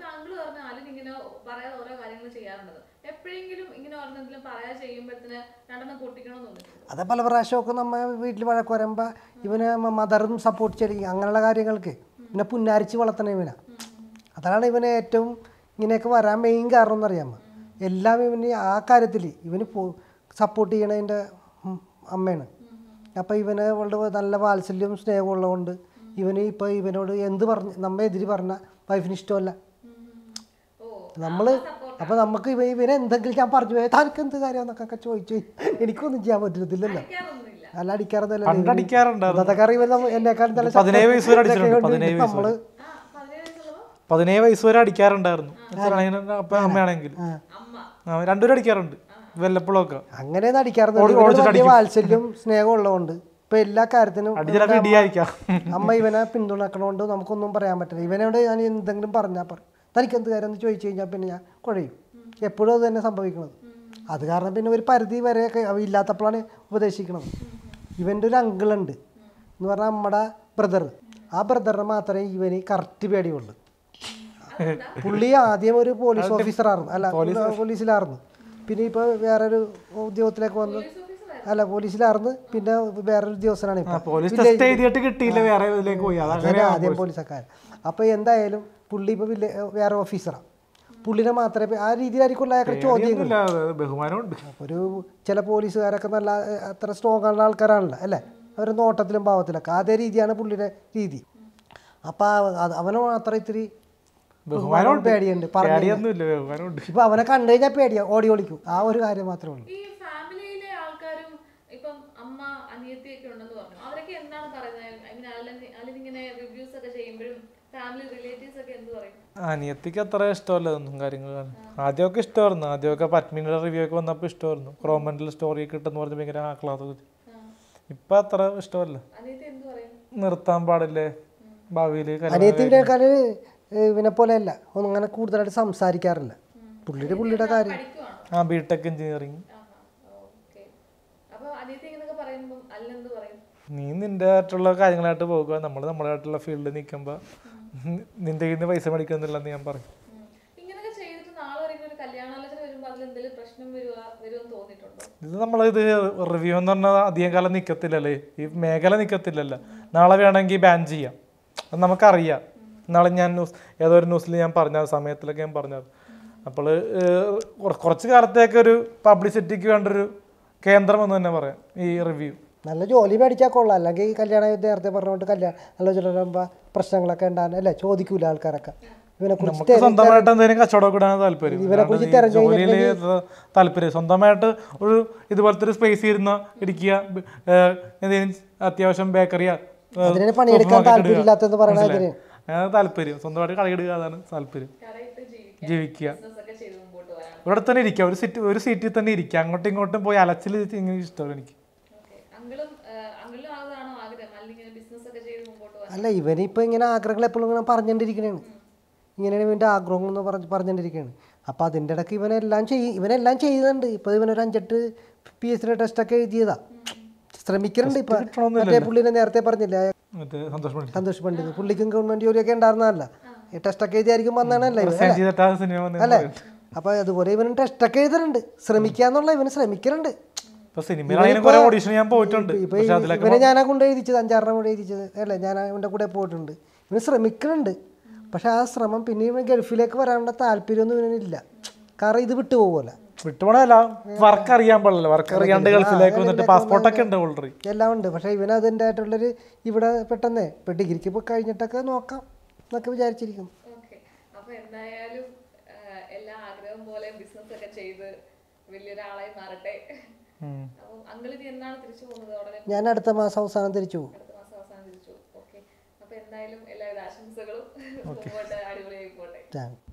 അത് പല പ്രാവശ്യമൊക്കെ നമ്മൾ വീട്ടിൽ വഴക്ക് വരുമ്പോൾ ഇവന് മദറും സപ്പോർട്ട് ചെയ്യും അങ്ങനെയുള്ള കാര്യങ്ങൾക്ക്. പിന്നെ പുന്നാരിച്ച് വളർത്തണം ഇവനെ. അതാണ് ഇവന് ഏറ്റവും ഇങ്ങനെയൊക്കെ വരാൻ മെയിൻ കാരണം എന്നറിയാമോ. എല്ലാം ഇവന് ആ കാര്യത്തിൽ ഇവന് സപ്പോർട്ട് ചെയ്യണതിൻ്റെ അമ്മയാണ്. അപ്പോൾ ഇവന് നല്ല വാത്സല്യവും സ്നേഹവും ഉള്ളതുകൊണ്ട് ഇവന് ഇപ്പോൾ ഇവനോട് എന്ത് നമ്മെ എതിര് പറഞ്ഞ വൈഫിന് ഇഷ്ടമല്ല. നമ്മൾ അപ്പോൾ നമുക്ക് ഇവനെ എന്തെങ്കിലും ഞാൻ പറഞ്ഞു പോയാൽ തനിക്ക് എന്ത് കാര്യം എന്നൊക്കെ ചോദിച്ചു എനിക്കൊന്നും ചെയ്യാൻ പറ്റത്തില്ലല്ലോ. നല്ല അടിക്കാറൊന്നുമല്ല ഇന്നത്തെ കറി എന്നെക്കാളും നല്ല 17 വയസ്സ് വരെ അടിക്കാറുണ്ടായിരുന്നു അമ്മയാണെങ്കിൽ. രണ്ടുപേരും അടിക്കാറുണ്ട് വല്ലപ്പോഴൊക്കെ. അങ്ങനെയൊന്നും അടിക്കാറുണ്ട്. വാത്സല്യം സ്നേഹം ഉള്ളതുകൊണ്ട് ഇപ്പൊ എല്ലാ കാര്യത്തിനും അമ്മ ഇവനെ പിന്തുണക്കണോണ്ട് നമുക്കൊന്നും പറയാൻ പറ്റില്ല. ഇവനോട് ഞാൻ എന്തെങ്കിലും പറഞ്ഞാൽ പറയും തനിക്ക് എന്ത് കാര്യം എന്ന് ചോദിച്ചു കഴിഞ്ഞാൽ പിന്നെ ഞാൻ കുഴയും. എപ്പോഴും അത് തന്നെ സംഭവിക്കുന്നത്. അത് കാരണം പിന്നെ ഒരു പരിധി വരെയൊക്കെ ഇല്ലാത്തപ്പോഴാണ് ഉപദേശിക്കുന്നത്. ഇവൻ്റെ ഒരു അങ്കിളുണ്ട് എന്ന് പറഞ്ഞാൽ നമ്മുടെ ബ്രദർ. ആ ബ്രദറിനെ മാത്രമേ ഇവന് കറക്റ്റ് പേടിയുള്ളൂ. പുള്ളി ആദ്യം ഒരു പോലീസ് ഓഫീസറായിരുന്നു, അല്ല പോലീസിലായിരുന്നു. പിന്നെ ഇപ്പോൾ വേറൊരു ഉദ്യോഗത്തിലേക്ക് വന്ന് അല്ല പോലീസിലാർന്ന്, പിന്നെ വേറൊരു ഉദ്യോഗസ്ഥനാണ് ഇപ്പൊ. പോലീസ് ടെസ്റ്റ് എഴുതിയിട്ട് കിട്ടിയില്ല, വേറെ ഇതിലേക്ക് പോയി. ആദ്യം പോലീസൊക്കെ. അപ്പൊ എന്തായാലും പുള്ളി ഇപ്പൊ വേറെ ഓഫീസറാണ്. പുള്ളിനെ മാത്രമേ ആ രീതിയിലായിരിക്കും അയാൾക്ക് ചോദ്യങ്ങൾ. ബഹുമാനമുണ്ട്. ഒരു ചില പോലീസുകാരൊക്കെ നല്ല അത്ര സ്ട്രോങ് ആയിട്ടുള്ള ആൾക്കാരാണല്ലോ അല്ലേ, അവർ നോട്ടത്തിലും ഭാവത്തിലൊക്കെ അതേ രീതിയാണ് പുള്ളിയുടെ രീതി. അപ്പൊ അവന് മാത്രം ഇത്തിരി പേടിയുണ്ട്. ഇപ്പൊ അവനെ കണ്ടു കഴിഞ്ഞാൽ പേടിയാ, ഓടി ഒളിക്കും. ആ ഒരു കാര്യം മാത്രമേ ഉള്ളൂ. ഈ ഫാമിലിയിലെ ആൾക്കാരും ഇപ്പം അമ്മ അനിയത്തിയൊക്കെ ഉണ്ടെന്ന് പറഞ്ഞു, അവരൊക്കെ എന്താണ് പറയുന്നത്? അതിലിങ്ങനെ റിവ്യൂസ് ഒക്കെ ചെയ്യുമ്പോഴും ഫാമിലി റിലേറ്റീവ്സ് ഒക്കെ എന്ത് പറയും? അനിയത്തിക്ക് അത്ര ഇഷ്ടമല്ല ഇതൊന്നും കാര്യങ്ങളാണ്. ആദ്യമൊക്കെ ഇഷ്ടമായിരുന്നു, ആദ്യമൊക്കെ പത്മിനിയുടെ റിവ്യൂ ഒക്കെ വന്നപ്പോൾ ഇഷ്ടമായിരുന്നു. ക്രോമന്റിൽ സ്റ്റോറി കിട്ടുന്ന പറഞ്ഞ് ഭയങ്കര ആക്ലാസ്. ഇപ്പൊ അത്ര ഇഷ്ടമല്ല. നിർത്താൻ പാടില്ലേ ഭാവിയില്. അനിയത്തിനേക്കാൾ ഇവനെ പോലെയല്ല, ഒന്നും അങ്ങനെ കൂടുതലായിട്ട് സംസാരിക്കാറില്ല. പുള്ളിയുടെ കാര്യം ബിടെക് എഞ്ചിനീയറിംഗ്. നീ നിന്റെ ആയിട്ടുള്ള കാര്യങ്ങളായിട്ട് പോകുക, നമ്മൾ നമ്മുടേതായിട്ടുള്ള ഫീൽഡിൽ നിൽക്കുമ്പോൾ നിന്റെ കയ്യിൽ നിന്ന് പൈസ മേടിക്കുന്നില്ലെന്ന് ഞാൻ പറയും. ഇത് നമ്മളിത് റിവ്യൂ എന്ന് പറഞ്ഞാൽ അധികം കാലം നിൽക്കത്തില്ലല്ലേ, ഈ മേഖല നിൽക്കത്തില്ലല്ലോ. നാളെ വേണമെങ്കിൽ ബാൻ ചെയ്യാം, അത് നമുക്കറിയാം. നാളെ ഞാൻ ഏതൊരു ന്യൂസിൽ ഞാൻ പറഞ്ഞ സമയത്തിലൊക്കെ ഞാൻ പറഞ്ഞത്. അപ്പോൾ കുറച്ച് കാലത്തേക്ക് ഒരു പബ്ലിസിറ്റിക്ക് വേണ്ടൊരു കേന്ദ്രം എന്ന് തന്നെ പറയാം ഈ റിവ്യൂ. നല്ല ജോലി മേടിച്ചാൽ കൊള്ളാം, അല്ലെങ്കിൽ കല്യാണം നേരത്തെ പറഞ്ഞുകൊണ്ട് ആലോചിക്കുമ്പോൾ പ്രശ്നങ്ങളൊക്കെ ഉണ്ടാകും അല്ലേ, ചോദിക്കൂല ആൾക്കാരൊക്കെ. നമുക്ക് സ്വന്തമായിട്ട് എന്തെങ്കിലും കച്ചവടം ഇടാൻ താല്പര്യം, ജോലിയിൽ താല്പര്യം. സ്വന്തമായിട്ട് ഒരു ഇതുപോലത്തെ ഒരു സ്പേസ് ഇരുന്ന് ഇരിക്കുക, എന്തെങ്കിലും അത്യാവശ്യം ബേക്കറിയാ പണിയെടുക്കാൻ താല്പര്യമില്ലാത്തെന്ന് പറയുന്നത് താല്പര്യം. സ്വന്തമായിട്ട് കളിയിടുക, അതാണ് താല്പര്യം. ജീവിക്കുക, ഇവിടെ തന്നെ ഇരിക്കുക, ഒരു സീറ്റിൽ തന്നെ ഇരിക്കുക. അങ്ങോട്ടും ഇങ്ങോട്ടും പോയി അലച്ചിൽ ഇങ്ങനെ ഇഷ്ടമാണ് എനിക്ക്. അല്ല, ഇവനിപ്പോ ഇങ്ങനെ ആഗ്രഹങ്ങൾ എപ്പോഴും ഇങ്ങനെ പറഞ്ഞുകൊണ്ടിരിക്കണേണ്. ഇങ്ങനെയാണ് ഇവൻ്റെ ആഗ്രഹങ്ങൾ എന്ന് പറഞ്ഞുകൊണ്ടിരിക്കുകയാണ്. അപ്പോൾ അതിൻ്റെ ഇടയ്ക്ക് ഇവനെല്ലാം ചെയ്യുന്നുണ്ട്. ഇപ്പോൾ ഇവനൊരു 5-8 PSC ടെസ്റ്റൊക്കെ എഴുതിയതാ, ശ്രമിക്കുന്നുണ്ട്. ഇപ്പൊ മറ്റേ പുള്ളിനെ നേരത്തെ പറഞ്ഞില്ലേ, സന്തോഷ് പണ്ഡിത്, പുള്ളിക്കും ഗവൺമെന്റ് ജോലിയൊക്കെ ഉണ്ടായിരുന്നതല്ല, ഈ ടെസ്റ്റൊക്കെ എഴുതിയായിരിക്കും വന്നാണല്ലേ അല്ലേ. അപ്പൊ അതുപോലെ ഇവനും ടെസ്റ്റൊക്കെ എഴുതുന്നുണ്ട്, ശ്രമിക്കാന്നുള്ള ഇവന് ശ്രമിക്കുന്നുണ്ട്. ഇവനെ ഞാനാ കൊണ്ട് എഴുതിച്ചത്, 5-6 കൂടെ എഴുതിച്ചത് അല്ലേ, ഞാൻ അവൻ്റെ കൂടെ പോയിട്ടുണ്ട്. ഇവന് ശ്രമിക്കുന്നുണ്ട്, പക്ഷെ ആ ശ്രമം പിന്നെ ഇവൻ ഗൾഫിലേക്ക് വരാനുള്ള താല്പര്യമൊന്നും ഇവനില്ല. കാരണം ഇത് വിട്ടുപോകുമല്ലോ, വിട്ടുപോകണല്ല, വർക്ക് അറിയാൻ പാടില്ല. വർക്ക് അറിയാണ്ട് ഗൾഫിലേക്ക് വന്നിട്ട് പാസ്പോർട്ടൊക്കെ ഉണ്ട് ഓൾറെഡി, എല്ലാം ഉണ്ട്. പക്ഷെ ഇവൻ അതിൻ്റെ ആയിട്ടുള്ളൊരു ഇവിടെ പെട്ടെന്ന് ഇപ്പൊ ഡിഗ്രിക്ക് പോയി കഴിഞ്ഞിട്ടൊക്കെ നോക്കാം എന്നൊക്കെ വിചാരിച്ചിരിക്കും. എല്ലാ ആഗ്രഹം പോലെ ബിസിനസ് ഒക്കെ ചെയ്ത് വലിയൊരാളായി മാറട്ടെ. ഞാൻ അടുത്ത മാസം അവസാനം തിരിച്ചു പോകും. അപ്പൊ എന്തായാലും എല്ലാവിധ ആശംസകളും. അടിപൊളിയായി പോട്ടെ.